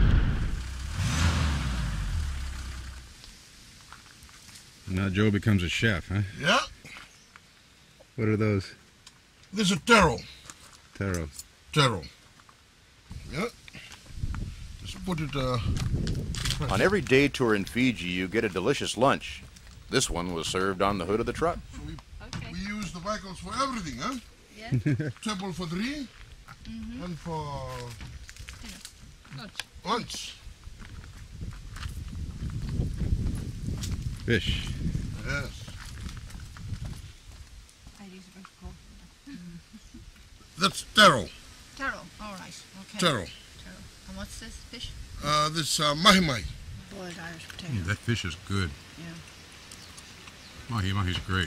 Now Joe becomes a chef, huh? Yeah. What are those? This is taro. Taro. Taro. Yeah. Just put it, On every day tour in Fiji, you get a delicious lunch. This one was served on the hood of the truck. So we use the vehicles for everything, huh? Yeah. Table for 3 and for lunch. Fish. Yes. That's taro. Taro, all right. Okay. Taro. And what's this fish? This mahi-mahi. Boiled Irish potato. That fish is good. Yeah. Mahi-mahi's great.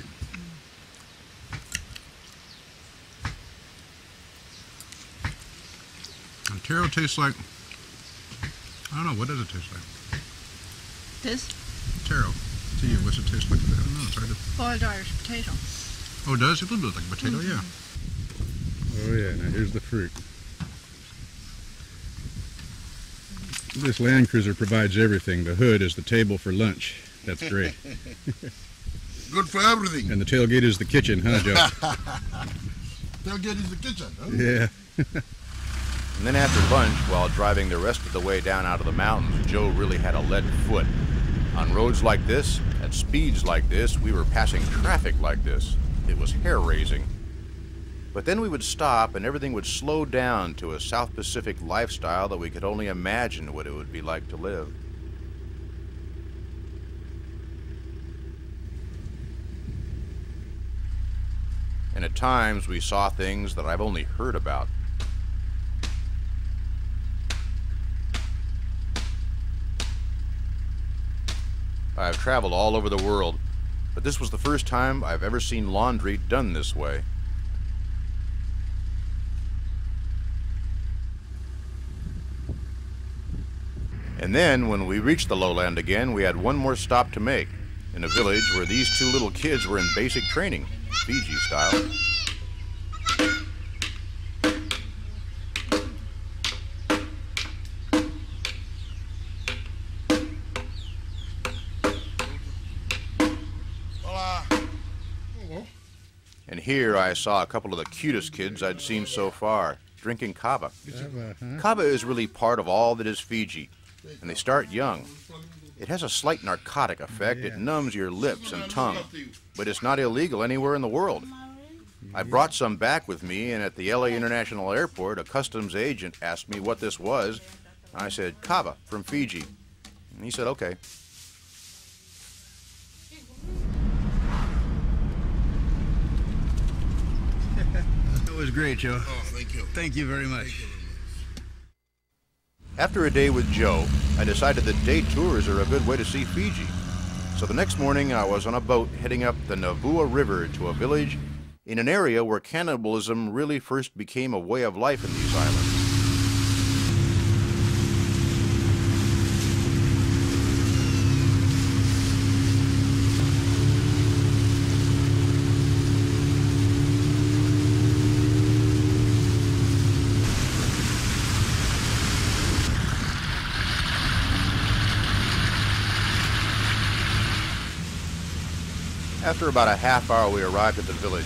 And taro tastes like, I don't know, what does it taste like? This? Taro. To you, what's it taste like? I don't know, it's hard to... Boiled Irish potato. Oh, it does? It looks like a potato, yeah. Oh yeah, now here's the fruit. This Land Cruiser provides everything. The hood is the table for lunch. That's great. Good for everything. And the tailgate is the kitchen, huh, Joe? Tailgate is the kitchen, huh? Yeah. And then after lunch, while driving the rest of the way down out of the mountains, Joe really had a lead foot. On roads like this, at speeds like this, we were passing traffic like this. It was hair-raising. But then we would stop and everything would slow down to a South Pacific lifestyle that we could only imagine what it would be like to live. And at times we saw things that I've only heard about. I've traveled all over the world, but this was the first time I've ever seen laundry done this way. And then, when we reached the lowland again, we had one more stop to make, in a village where these two little kids were in basic training, Fiji style. And here I saw a couple of the cutest kids I'd seen so far, drinking kava. Kava is really part of all that is Fiji, and they start young. It has a slight narcotic effect. It numbs your lips and tongue, but it's not illegal anywhere in the world. I brought some back with me, and at the LA International Airport, a customs agent asked me what this was. I said, kava from Fiji. And he said, okay. That was great, Joe. Oh, thank you. Thank you very much. After a day with Joe, I decided that day tours are a good way to see Fiji. So the next morning I was on a boat heading up the Navua River to a village in an area where cannibalism really first became a way of life in these islands. After about a half hour, we arrived at the village.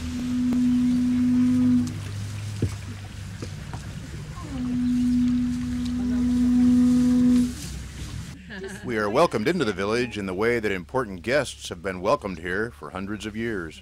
We are welcomed into the village in the way that important guests have been welcomed here for hundreds of years.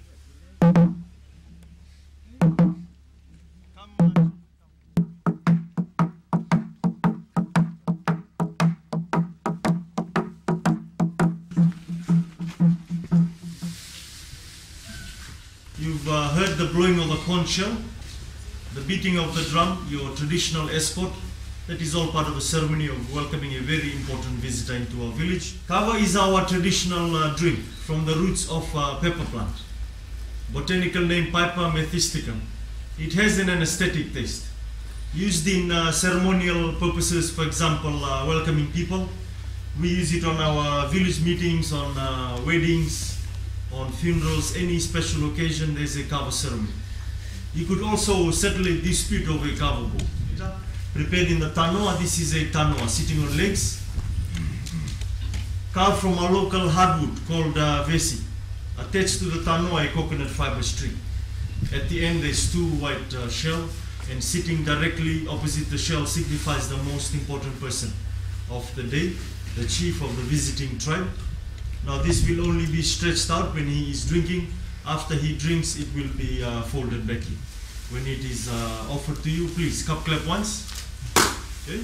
You've heard the blowing of the conch shell, the beating of the drum, your traditional escort. That is all part of the ceremony of welcoming a very important visitor into our village. Kava is our traditional drink from the roots of pepper plant. Botanical name Piper methysticum. It has an anesthetic taste. Used in ceremonial purposes, for example, welcoming people. We use it on our village meetings, on weddings, on funerals, any special occasion there's a kava ceremony. You could also settle a dispute over a kava bowl. Prepared in the tanoa, this is a tanoa sitting on legs. Carved from our local hardwood called vesi. Attached to the tanoa, a coconut fiber string. At the end there's two white shell, and sitting directly opposite the shell signifies the most important person of the day, the chief of the visiting tribe. Now this will only be stretched out when he is drinking. After he drinks, it will be folded back in. When it is offered to you, please cup clap once. Okay.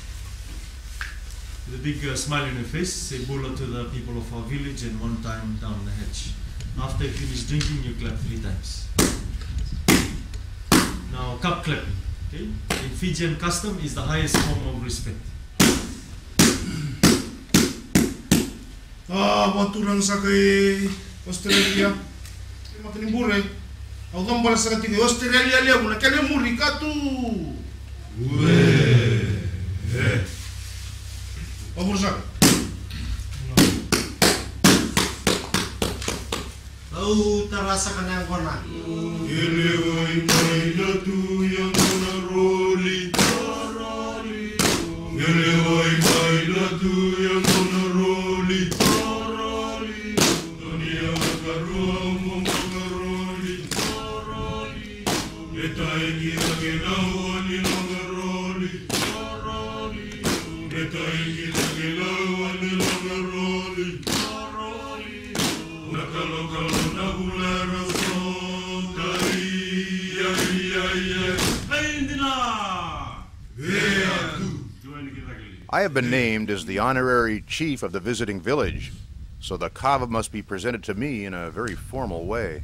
With a big smile on your face, say bula to the people of our village, and one time down the hatch. After you finish drinking, you clap 3 times. Now cup clapping, okay? In Fijian custom is the highest form of respect. Maturang sa kay Australia. Matini bure. Au dambala sa kay Australia lia muna kale muri katu. Pamursak. Au terasa kena kona. Elewai mai latu yang kona roli. Elewai mai latu yang kona roli. Dunia karua mumba roli. Etai kira kena wani longa roli. Etai kira kena wani longa roli. Nakalo nahulara sontai ya. I have been named as the honorary chief of the visiting village, so the kava must be presented to me in a very formal way.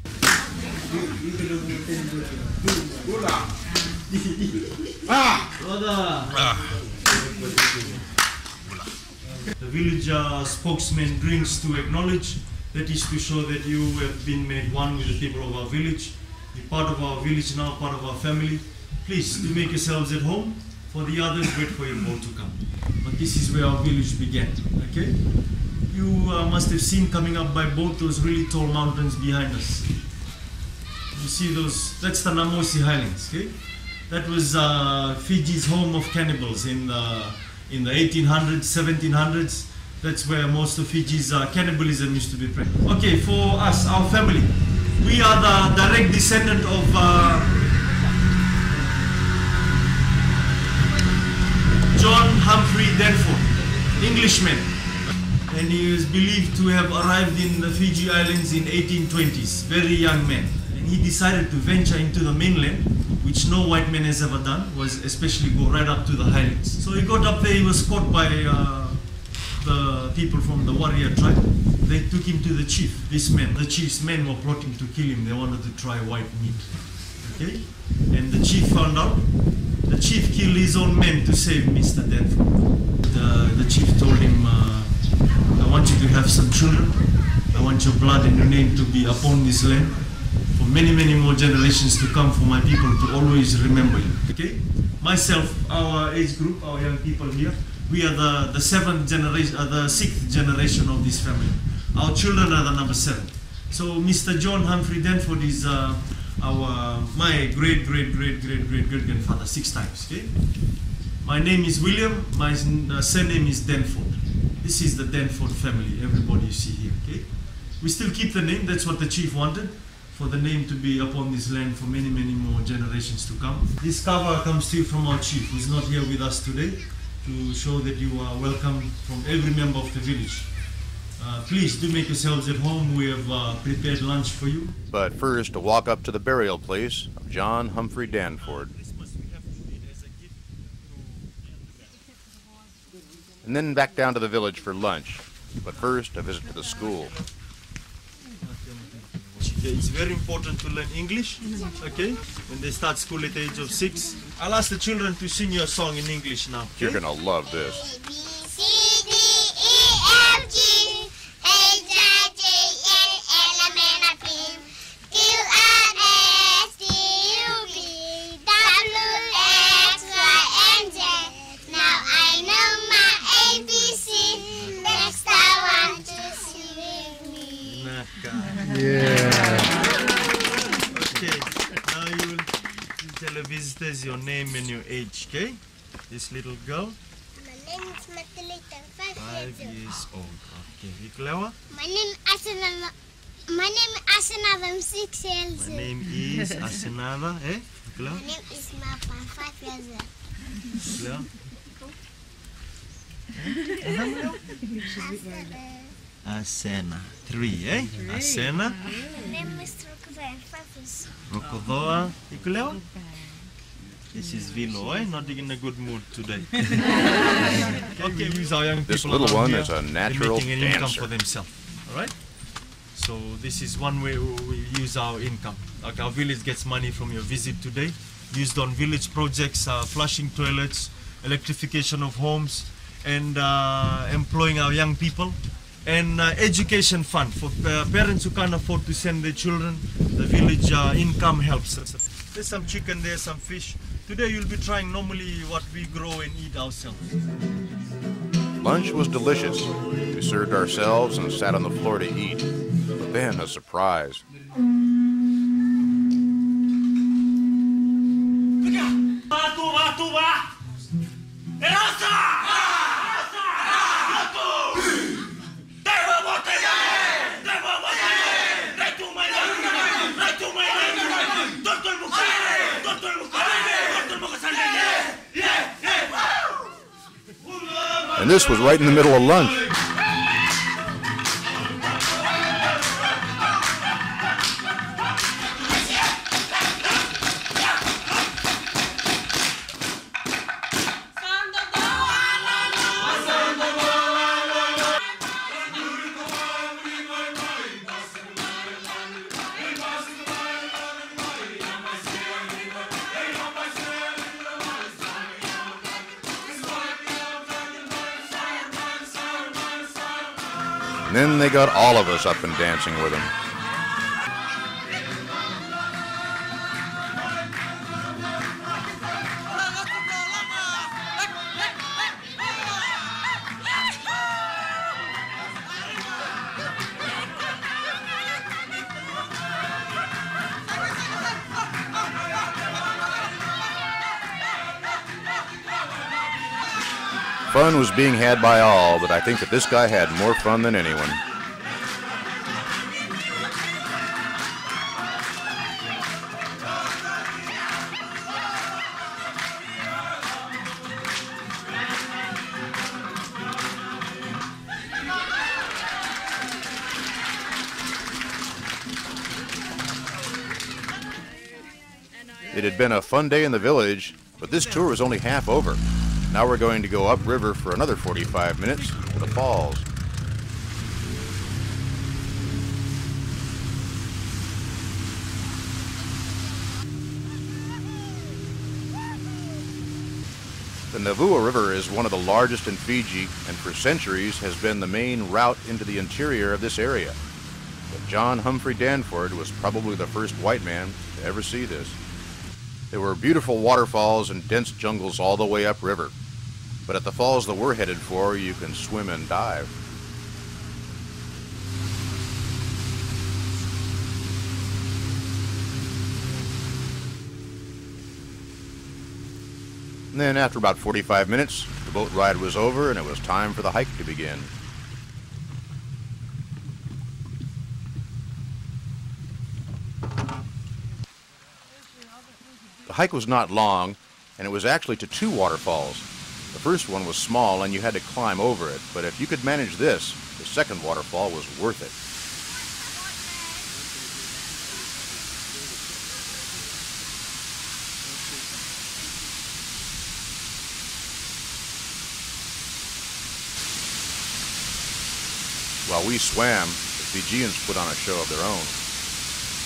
The village spokesman drinks to acknowledge, that is to show that you have been made one with the people of our village. You're part of our village now, part of our family. Please do make yourselves at home. For the others, wait for your boat to come. But this is where our village began, okay? You must have seen coming up by boat those really tall mountains behind us. You see those, that's the Namosi Highlands, okay? That was Fiji's home of cannibals in the 1800s, 1700s. That's where most of Fiji's cannibalism used to be present. Okay, for us, our family, we are the direct descendant of John Humphrey Danforth, Englishman, and he is believed to have arrived in the Fiji Islands in 1820s, very young man. And he decided to venture into the mainland, which no white man has ever done, was especially go right up to the highlands. So he got up there, he was caught by the people from the warrior tribe. They took him to the chief, this man. The chief's men were plotting to kill him, they wanted to try white meat. Okay? And the chief found out. The chief killed his own men to save Mr. Danforth. The chief told him, I want you to have some children. I want your blood and your name to be upon this land for many, many more generations to come, for my people to always remember you. Okay? Myself, our age group, our young people here, we are the 7th generation, the 6th generation of this family. Our children are the number 7. So Mr. John Humphrey Danforth is my great grandfather 6 times. Okay, my name is William. My surname is Danforth. This is the Danforth family. Everybody you see here. Okay, we still keep the name. That's what the chief wanted, for the name to be upon this land for many, many more generations to come. This kava comes to you from our chief, who is not here with us today, to show that you are welcome from every member of the village. Please do make yourselves at home. We have prepared lunch for you. But first, to walk up to the burial place of John Humphrey Danforth. And then back down to the village for lunch. But first, a visit to the school. Okay, it's very important to learn English, okay? When they start school at the age of 6. I'll ask the children to sing you a song in English now. Okay? You're gonna love this. Okay, now you will tell the visitors your name and your age, okay? This little girl? My name is Matilita, 5 years old. Okay, Viklewa? My name is Asenada. My name is Asenada, I'm 6 years old. My name is Asenada, eh? Viklewa? My name is Mapa, 5 years old. Viklewa? Asena, 3, eh? Asena? My name is Rokodoa, 5 years old. Rokodoa, Viklewa? This is Vilo, eh? Not in a good mood today. Okay, we use our young people. This little one is a natural making an income dancer. for themselves. All right. So this is one way we use our income. Like our village gets money from your visit today, used on village projects, flushing toilets, electrification of homes, and employing our young people. And education fund for parents who can't afford to send their children. The village income helps. There's some chicken there, some fish. Today you'll be trying normally what we grow and eat ourselves. Lunch was delicious. We served ourselves and sat on the floor to eat. But then a surprise. And this was right in the middle of lunch. And then they got all of us up and dancing with them. Fun was being had by all, but I think that this guy had more fun than anyone. It had been a fun day in the village, but this tour was only half over. Now we're going to go upriver for another 45 minutes to the falls. The Navua River is one of the largest in Fiji and for centuries has been the main route into the interior of this area. But John Humphrey Danford was probably the first white man to ever see this. There were beautiful waterfalls and dense jungles all the way upriver. But at the falls that we're headed for, you can swim and dive. And then after about 45 minutes, the boat ride was over and it was time for the hike to begin. The hike was not long, and it was actually to two waterfalls. The first one was small and you had to climb over it, but if you could manage this, the second waterfall was worth it. While we swam, the Fijians put on a show of their own.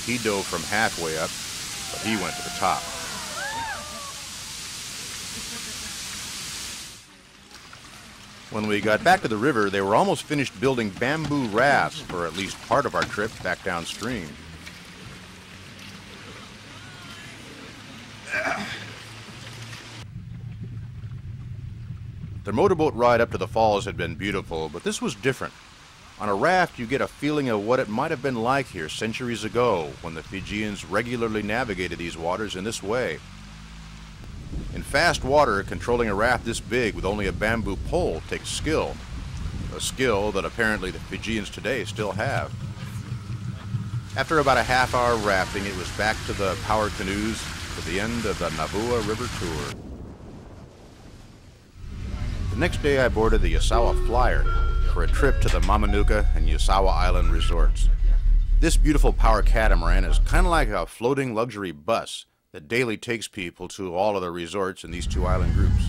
He dove from halfway up, but he went to the top. When we got back to the river, they were almost finished building bamboo rafts for at least part of our trip back downstream. The motorboat ride up to the falls had been beautiful, but this was different. On a raft, you get a feeling of what it might have been like here centuries ago when the Fijians regularly navigated these waters in this way. In fast water, controlling a raft this big with only a bamboo pole takes skill, a skill that apparently the Fijians today still have. After about a half-hour rafting, it was back to the power canoes for the end of the Navua River tour. The next day I boarded the Yasawa Flyer for a trip to the Mamanuca and Yasawa Island resorts. This beautiful power catamaran is kind of like a floating luxury bus that daily takes people to all of the resorts in these two island groups.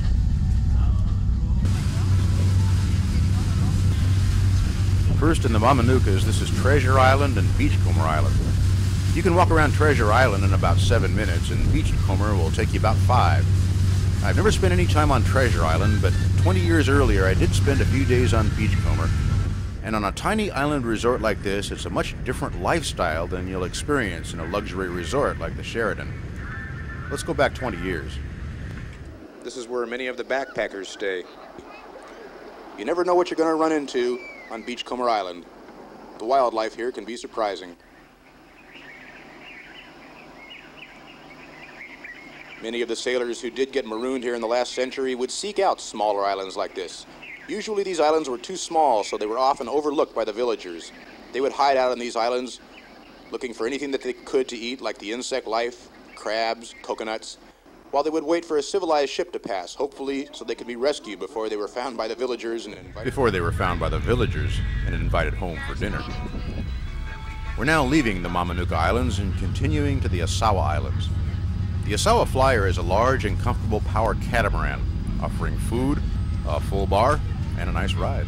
First in the Mamanucas, this is Treasure Island and Beachcomber Island. You can walk around Treasure Island in about 7 minutes, and Beachcomber will take you about 5. I've never spent any time on Treasure Island, but 20 years earlier I did spend a few days on Beachcomber. And on a tiny island resort like this, it's a much different lifestyle than you'll experience in a luxury resort like the Sheraton. Let's go back 20 years. This is where many of the backpackers stay. You never know what you're going to run into on Beachcomber Island. The wildlife here can be surprising. Many of the sailors who did get marooned here in the last century would seek out smaller islands like this. Usually these islands were too small, so they were often overlooked by the villagers. They would hide out on these islands, looking for anything that they could to eat, like the insect life, crabs, coconuts, while they would wait for a civilized ship to pass, hopefully so they could be rescued before they were found by the villagers and invited home for dinner. We're now leaving the Mamanuca Islands and continuing to the Yasawa Islands. The Yasawa Flyer is a large and comfortable power catamaran, offering food, a full bar, and a nice ride.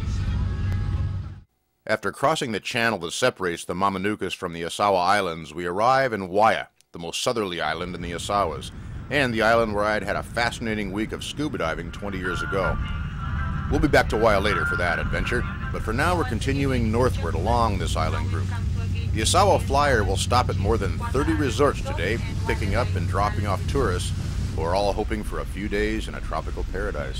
After crossing the channel that separates the Mamanucas from the Yasawa Islands, we arrive in Wai'a, the most southerly island in the Yasawas, and the island where I'd had a fascinating week of scuba diving 20 years ago. We'll be back to Wai'a later for that adventure, but for now we're continuing northward along this island group. The Yasawa Flyer will stop at more than 30 resorts today, picking up and dropping off tourists who are all hoping for a few days in a tropical paradise.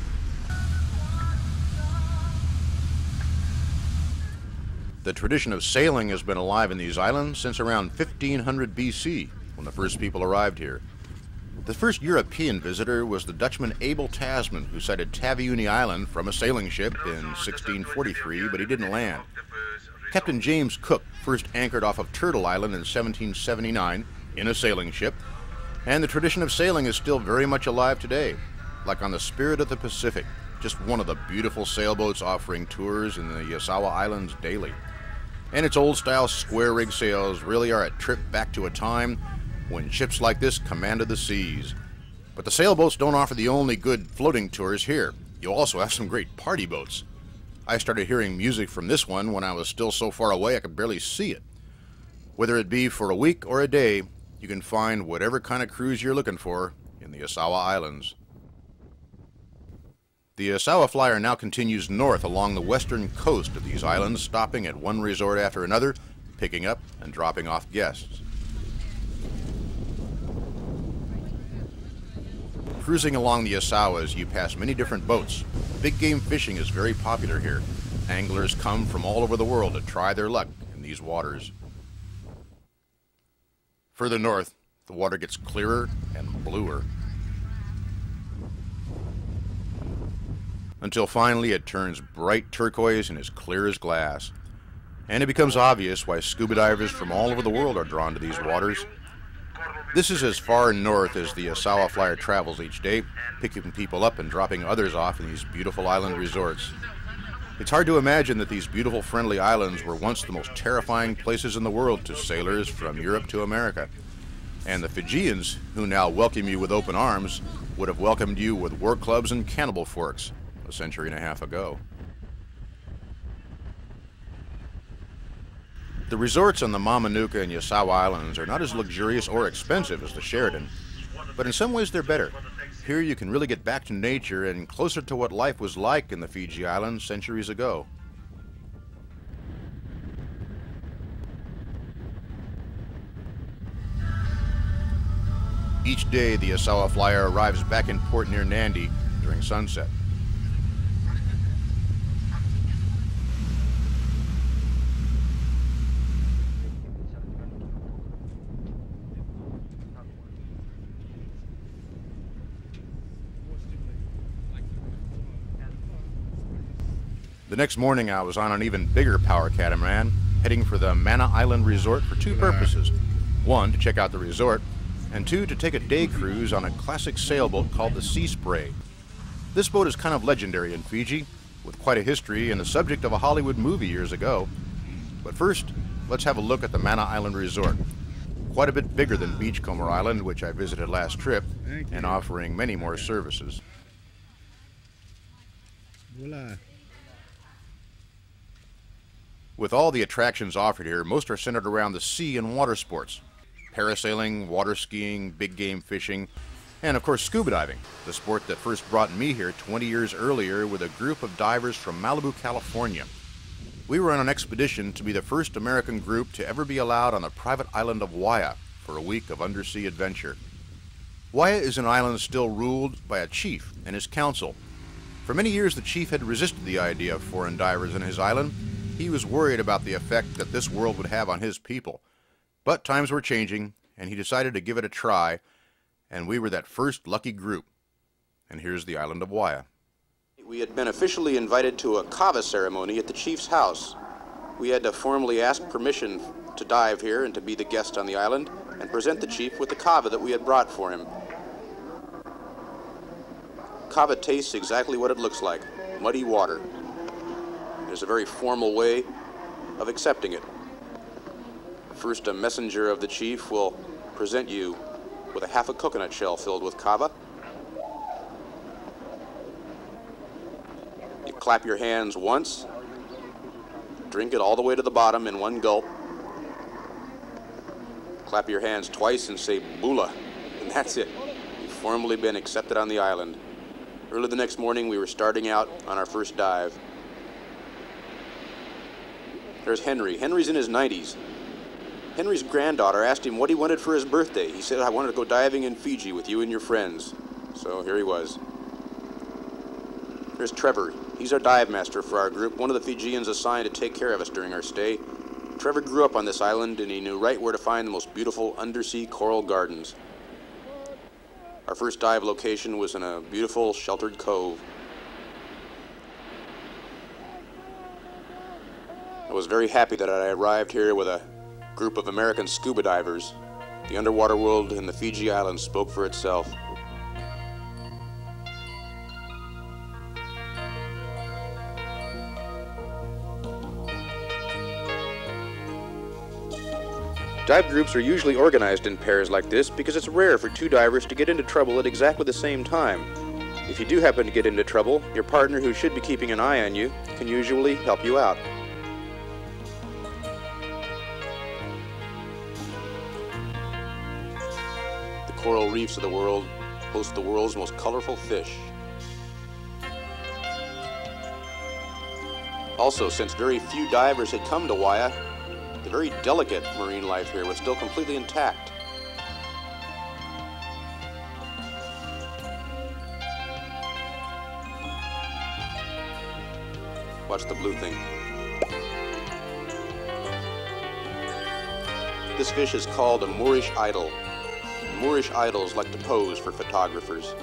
The tradition of sailing has been alive in these islands since around 1500 BC, when the first people arrived here. The first European visitor was the Dutchman Abel Tasman, who sighted Taveuni Island from a sailing ship in 1643, but he didn't land. Captain James Cook first anchored off of Turtle Island in 1779 in a sailing ship, and the tradition of sailing is still very much alive today, like on the Spirit of the Pacific, just one of the beautiful sailboats offering tours in the Yasawa Islands daily. And its old-style square-rig sails really are a trip back to a time when ships like this commanded the seas. But the sailboats don't offer the only good floating tours here. You also have some great party boats. I started hearing music from this one when I was still so far away I could barely see it. Whether it be for a week or a day, you can find whatever kind of cruise you're looking for in the Yasawa Islands. The Yasawa Flyer now continues north along the western coast of these islands, stopping at one resort after another, picking up and dropping off guests. Cruising along the Yasawas, you pass many different boats. Big game fishing is very popular here. Anglers come from all over the world to try their luck in these waters. Further north, the water gets clearer and bluer, until finally it turns bright turquoise and as clear as glass. And it becomes obvious why scuba divers from all over the world are drawn to these waters. This is as far north as the Yasawa Flyer travels each day, picking people up and dropping others off in these beautiful island resorts. It's hard to imagine that these beautiful friendly islands were once the most terrifying places in the world to sailors from Europe to America. And the Fijians, who now welcome you with open arms, would have welcomed you with war clubs and cannibal forks a century and a half ago. The resorts on the Mamanuca and Yasawa Islands are not as luxurious or expensive as the Sheraton, but in some ways they're better. Here you can really get back to nature and closer to what life was like in the Fiji Islands centuries ago. Each day the Yasawa flyer arrives back in port near Nandi during sunset. The next morning I was on an even bigger power catamaran, heading for the Mana Island Resort for two purposes. One, to check out the resort, and two, to take a day cruise on a classic sailboat called the Sea Spray. This boat is kind of legendary in Fiji, with quite a history and the subject of a Hollywood movie years ago. But first, let's have a look at the Mana Island Resort. Quite a bit bigger than Beachcomber Island, which I visited last trip, and offering many more services. Voila. With all the attractions offered here, most are centered around the sea and water sports. Parasailing, water skiing, big game fishing, and of course scuba diving, the sport that first brought me here 20 years earlier with a group of divers from Malibu, California. We were on an expedition to be the first American group to ever be allowed on the private island of Wai'a for a week of undersea adventure. Wai'a is an island still ruled by a chief and his council. For many years the chief had resisted the idea of foreign divers on his island. He was worried about the effect that this world would have on his people. But times were changing, and he decided to give it a try, and we were that first lucky group. And here's the island of Wai'a. We had been officially invited to a kava ceremony at the chief's house. We had to formally ask permission to dive here and to be the guest on the island and present the chief with the kava that we had brought for him. Kava tastes exactly what it looks like, muddy water. There's a very formal way of accepting it. First, a messenger of the chief will present you with a half a coconut shell filled with kava. You clap your hands once, drink it all the way to the bottom in one gulp. Clap your hands twice and say bula, and that's it. You've formally been accepted on the island. Early the next morning, we were starting out on our first dive. There's Henry. Henry's in his 90s. Henry's granddaughter asked him what he wanted for his birthday. He said, I wanted to go diving in Fiji with you and your friends. So here he was. There's Trevor. He's our dive master for our group, one of the Fijians assigned to take care of us during our stay. Trevor grew up on this island, and he knew right where to find the most beautiful undersea coral gardens. Our first dive location was in a beautiful sheltered cove. I was very happy that I arrived here with a group of American scuba divers. The underwater world in the Fiji Islands spoke for itself. Dive groups are usually organized in pairs like this because it's rare for two divers to get into trouble at exactly the same time. If you do happen to get into trouble, your partner, who should be keeping an eye on you, can usually help you out. The coral reefs of the world host the world's most colorful fish. Also, since very few divers had come to Wai'a, the very delicate marine life here was still completely intact. Watch the blue thing. This fish is called a Moorish idol. Moorish idols like to pose for photographers.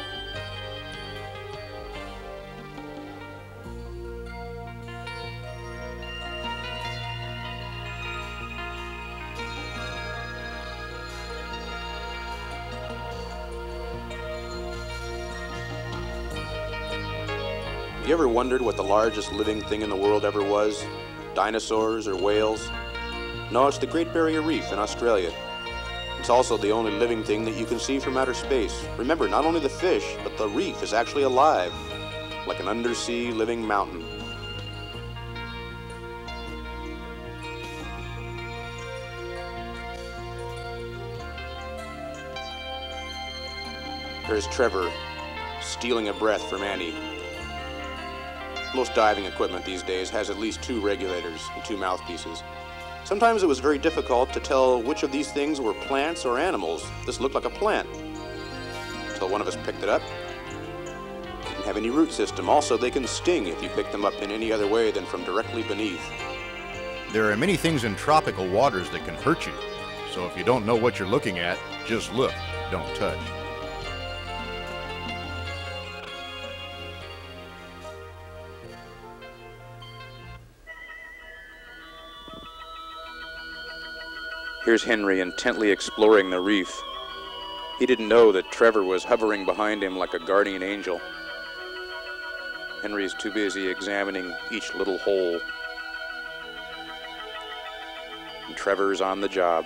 You ever wondered what the largest living thing in the world ever was? Dinosaurs or whales? No, it's the Great Barrier Reef in Australia. It's also the only living thing that you can see from outer space. Remember, not only the fish, but the reef is actually alive, like an undersea living mountain. There's Trevor, stealing a breath from Annie. Most diving equipment these days has at least 2 regulators and 2 mouthpieces. Sometimes it was very difficult to tell which of these things were plants or animals. This looked like a plant, until one of us picked it up. It didn't have any root system. Also, they can sting if you pick them up in any other way than from directly beneath. There are many things in tropical waters that can hurt you, so if you don't know what you're looking at, just look, don't touch. Here's Henry intently exploring the reef. He didn't know that Trevor was hovering behind him like a guardian angel. Henry's too busy examining each little hole. And Trevor's on the job.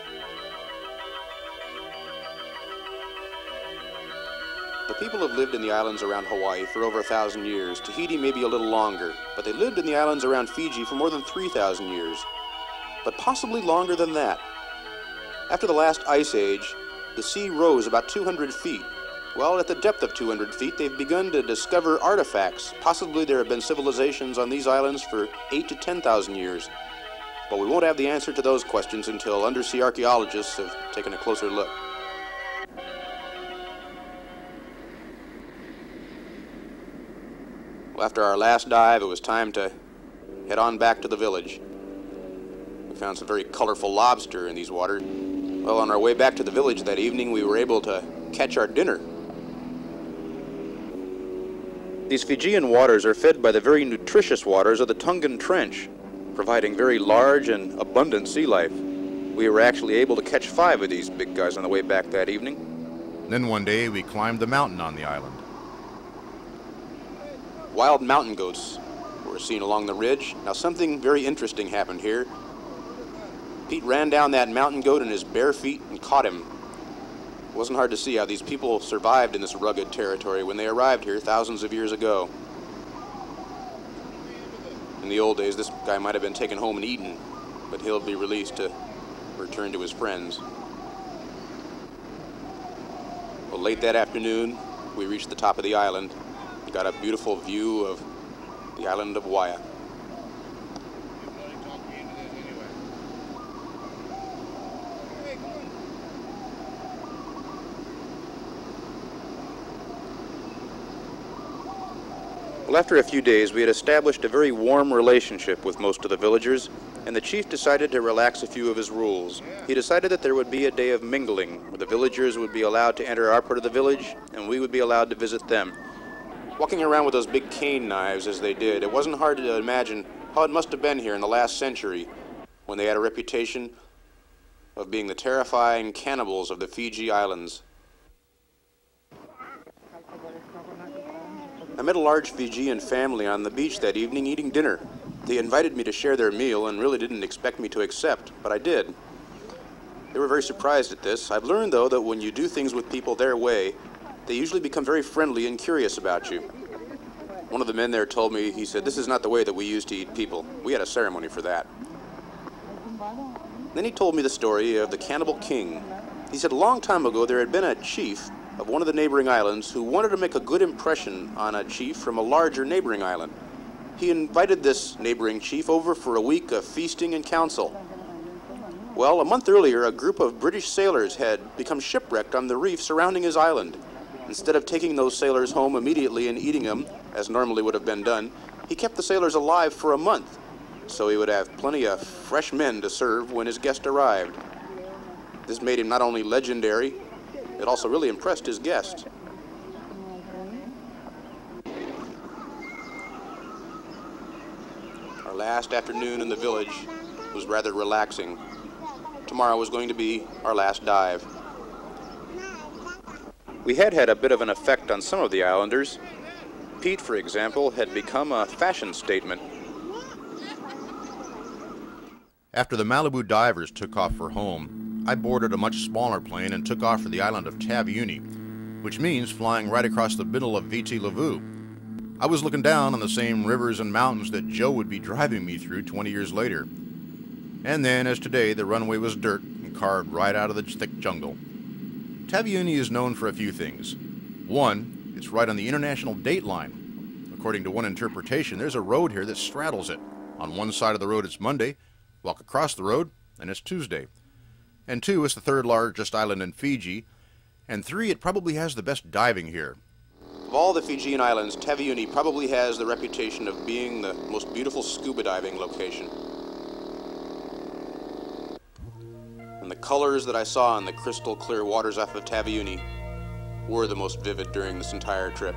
The people have lived in the islands around Hawaii for over 1,000 years. Tahiti maybe a little longer, but they lived in the islands around Fiji for more than 3,000 years. But possibly longer than that. After the last ice age, the sea rose about 200 feet. Well, at the depth of 200 feet, they've begun to discover artifacts. Possibly there have been civilizations on these islands for 8,000 to 10,000 years. But we won't have the answer to those questions until undersea archaeologists have taken a closer look. Well, after our last dive, it was time to head on back to the village. We found some very colorful lobster in these waters. Well, on our way back to the village that evening, we were able to catch our dinner. These Fijian waters are fed by the very nutritious waters of the Tongan Trench, providing very large and abundant sea life. We were actually able to catch 5 of these big guys on the way back that evening. Then one day we climbed the mountain on the island. Wild mountain goats were seen along the ridge. Now something very interesting happened here. Pete ran down that mountain goat in his bare feet and caught him. It wasn't hard to see how these people survived in this rugged territory when they arrived here thousands of years ago. In the old days, this guy might have been taken home and eaten, but he'll be released to return to his friends. Well, late that afternoon, we reached the top of the island and got a beautiful view of the island of Waia. Well, after a few days, we had established a very warm relationship with most of the villagers, and the chief decided to relax a few of his rules. He decided that there would be a day of mingling, where the villagers would be allowed to enter our part of the village, and we would be allowed to visit them. Walking around with those big cane knives as they did, it wasn't hard to imagine how it must have been here in the last century, when they had a reputation of being the terrifying cannibals of the Fiji Islands. I met a large Fijian family on the beach that evening eating dinner. They invited me to share their meal and really didn't expect me to accept, but I did. They were very surprised at this. I've learned, though, that when you do things with people their way, they usually become very friendly and curious about you. One of the men there told me, he said, "This is not the way that we used to eat people. We had a ceremony for that." Then he told me the story of the cannibal king. He said a long time ago there had been a chief of one of the neighboring islands who wanted to make a good impression on a chief from a larger neighboring island. He invited this neighboring chief over for a week of feasting and council. Well, a month earlier, a group of British sailors had become shipwrecked on the reef surrounding his island. Instead of taking those sailors home immediately and eating them, as normally would have been done, he kept the sailors alive for a month, so he would have plenty of fresh men to serve when his guest arrived. This made him not only legendary, it also really impressed his guests. Our last afternoon in the village was rather relaxing. Tomorrow was going to be our last dive. We had a bit of an effect on some of the islanders. Pete, for example, had become a fashion statement. After the Malibu divers took off for home, I boarded a much smaller plane and took off for the island of Taveuni, which means flying right across the middle of Viti Levu. I was looking down on the same rivers and mountains that Joe would be driving me through 20 years later. And then, as today, the runway was dirt and carved right out of the thick jungle. Taveuni is known for a few things. One, it's right on the international date line. According to one interpretation, there's a road here that straddles it. On one side of the road it's Monday, walk across the road, and it's Tuesday. And two, it's the third largest island in Fiji. And three, it probably has the best diving here. Of all the Fijian islands, Taveuni probably has the reputation of being the most beautiful scuba diving location. And the colors that I saw in the crystal clear waters off of Taveuni were the most vivid during this entire trip.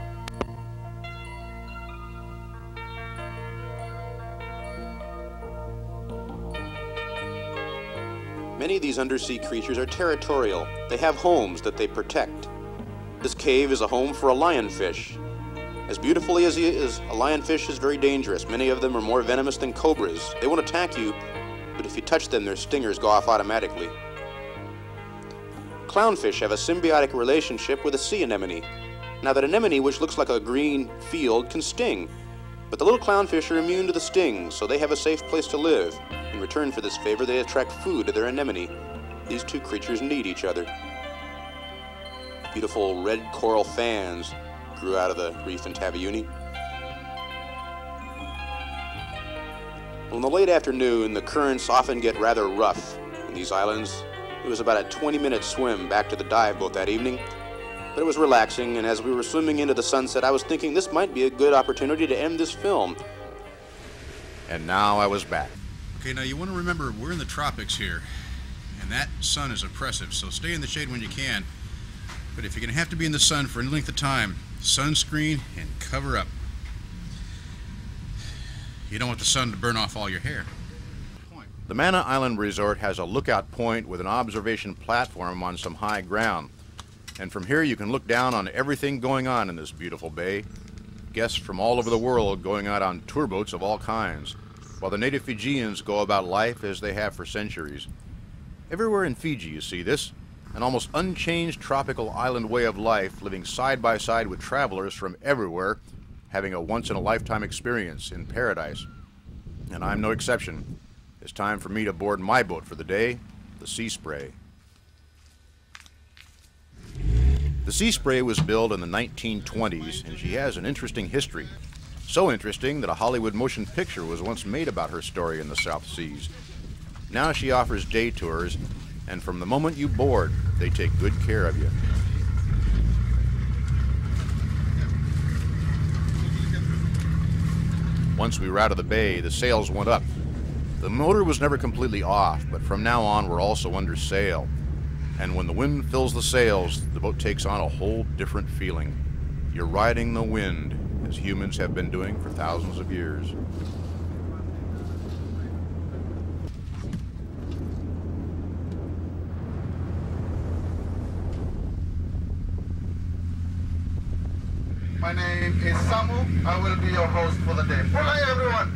Many of these undersea creatures are territorial. They have homes that they protect. This cave is a home for a lionfish. As beautifully as he is, a lionfish is very dangerous. Many of them are more venomous than cobras. They won't attack you, but if you touch them, their stingers go off automatically. Clownfish have a symbiotic relationship with a sea anemone. Now, that anemone, which looks like a green field, can sting. But the little clownfish are immune to the stings, so they have a safe place to live. In return for this favor, they attract food to their anemone. These two creatures need each other. Beautiful red coral fans grew out of the reef in Taveuni. Well, in the late afternoon, the currents often get rather rough in these islands. It was about a 20-minute swim back to the dive boat that evening, but it was relaxing, and as we were swimming into the sunset, I was thinking this might be a good opportunity to end this film. And now I was back. Okay, now you want to remember we're in the tropics here, and that sun is oppressive, so stay in the shade when you can. But if you're going to have to be in the sun for any length of time, sunscreen and cover up. You don't want the sun to burn off all your hair. The Mana Island Resort has a lookout point with an observation platform on some high ground. And from here you can look down on everything going on in this beautiful bay. Guests from all over the world going out on tour boats of all kinds, while the native Fijians go about life as they have for centuries. Everywhere in Fiji you see this, an almost unchanged tropical island way of life, living side by side with travelers from everywhere, having a once-in-a-lifetime experience in paradise. And I'm no exception. It's time for me to board my boat for the day, the Sea Spray. The Sea Spray was built in the 1920s, and she has an interesting history. So interesting that a Hollywood motion picture was once made about her story in the South Seas. Now she offers day tours, and from the moment you board, they take good care of you. Once we were out of the bay, the sails went up. The motor was never completely off, but from now on we're also under sail. And when the wind fills the sails, the boat takes on a whole different feeling. You're riding the wind, as humans have been doing for thousands of years. My name is Samu. I will be your host for the day. Hi, everyone.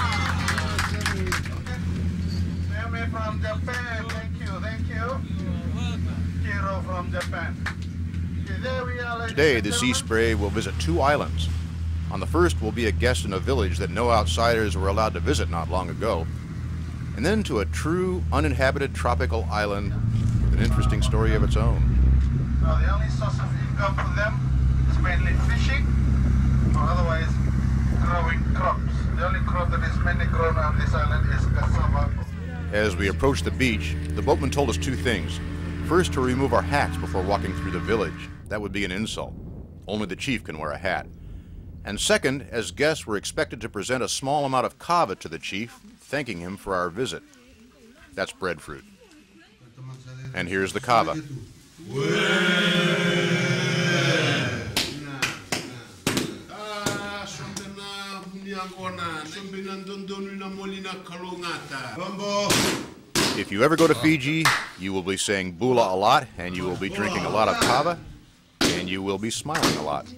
Meme from Japan. Thank you. Thank you. Kiro from Japan. Okay, there we are, Today, the Sea Spray will visit 2 islands. On the first, we'll be a guest in a village that no outsiders were allowed to visit not long ago. And then to a true, uninhabited tropical island with an interesting story of its own. Now, the only source of income for them is mainly fishing, or otherwise growing crops. The only crop that is mainly grown on this island is cassava. As we approached the beach, the boatman told us 2 things. First, to remove our hats before walking through the village. That would be an insult. Only the chief can wear a hat. And second, as guests were expected to present a small amount of kava to the chief, thanking him for our visit. That's breadfruit. And here's the kava. If you ever go to Fiji, you will be saying bula a lot, and you will be drinking a lot of kava, and you will be smiling a lot.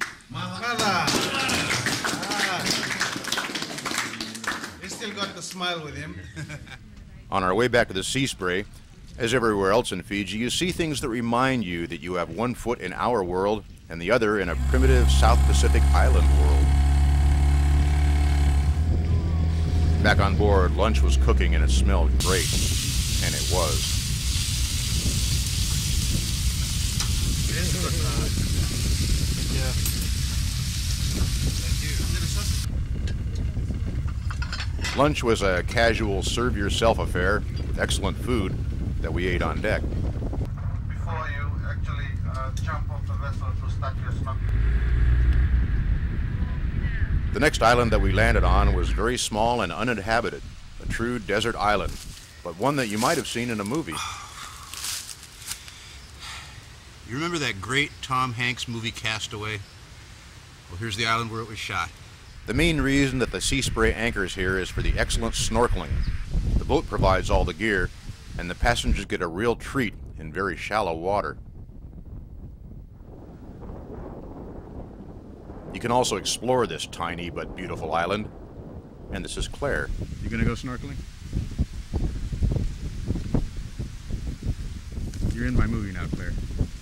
He still got the smile with him. On our way back to the Sea Spray, as everywhere else in Fiji, you see things that remind you that you have one foot in our world and the other in a primitive South Pacific island world. Back on board, lunch was cooking and it smelled great. And it was. Yeah. Lunch was a casual serve-yourself affair with excellent food that we ate on deck. Before you actually jump off the vessel to start your snorkeling. The next island that we landed on was very small and uninhabited, a true desert island, but one that you might have seen in a movie. You remember that great Tom Hanks movie Castaway? Well, here's the island where it was shot. The main reason that the Sea Spray anchors here is for the excellent snorkeling. The boat provides all the gear, and the passengers get a real treat in very shallow water. You can also explore this tiny but beautiful island. And this is Claire. You gonna go snorkeling? You're in my movie now, Claire.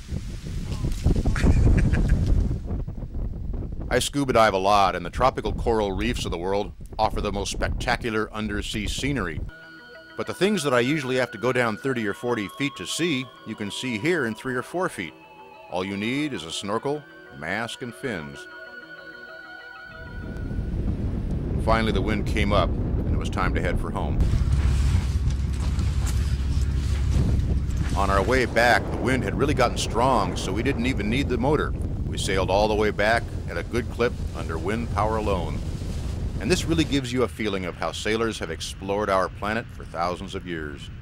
I scuba dive a lot, and the tropical coral reefs of the world offer the most spectacular undersea scenery. But the things that I usually have to go down 30 or 40 feet to see, you can see here in 3 or 4 feet. All you need is a snorkel, mask, and fins. Finally, the wind came up, and it was time to head for home. On our way back, the wind had really gotten strong, so we didn't even need the motor. We sailed all the way back at a good clip under wind power alone. And this really gives you a feeling of how sailors have explored our planet for thousands of years.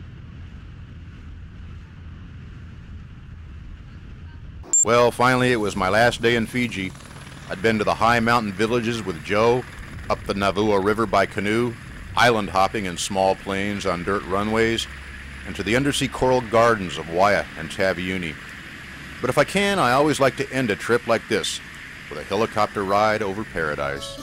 Well, finally, it was my last day in Fiji. I'd been to the high mountain villages with Joe, up the Navua River by canoe, island hopping in small planes on dirt runways, and to the undersea coral gardens of Waia and Taveuni. But if I can, I always like to end a trip like this, with a helicopter ride over paradise.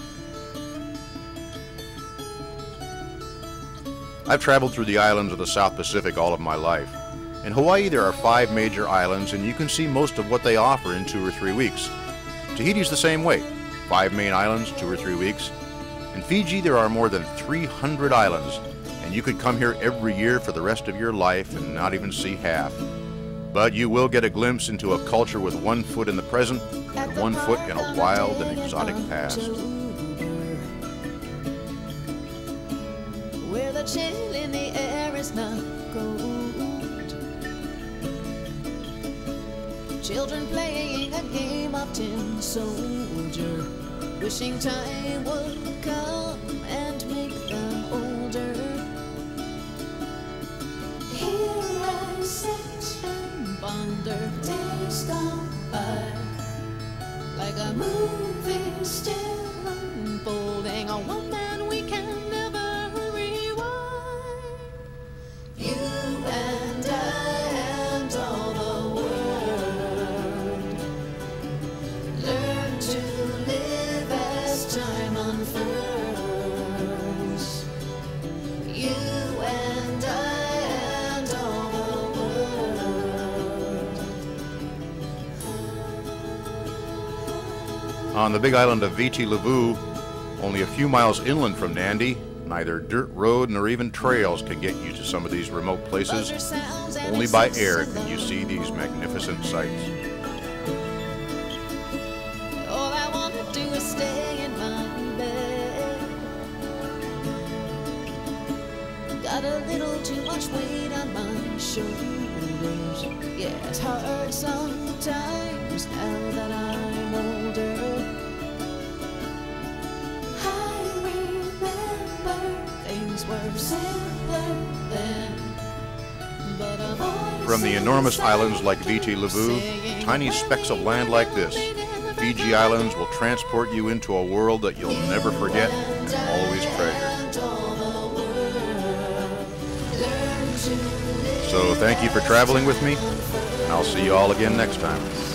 I've traveled through the islands of the South Pacific all of my life. In Hawaii, there are 5 major islands, and you can see most of what they offer in 2 or 3 weeks. Tahiti's the same way, 5 main islands, 2 or 3 weeks. In Fiji, there are more than 300 islands, and you could come here every year for the rest of your life and not even see half. But you will get a glimpse into a culture with 1 foot in the present and 1 foot in a wild and exotic past. Where the chill in the air is not cold. Children playing a game of tin soldier, wishing time would come and make them older. Here I sit and ponder days gone by, like a movie still unfolding, a one man we can never rewind. You and I and all the world learn to live as time unfurls. You and I and all the world. On the big island of Viti Levu, only a few miles inland from Nandi, neither dirt road nor even trails can get you to some of these remote places. Only by air can you see these magnificent sights. All I want to do is stay in my bed. Got a little too much weight on my shoulders. Yeah, it's hard sometimes now that I'm older. I remember things were simpler then. From the enormous islands like Viti Levu, tiny specks of land like this, the Fiji Islands will transport you into a world that you'll never forget and always treasure. So thank you for traveling with me, and I'll see you all again next time.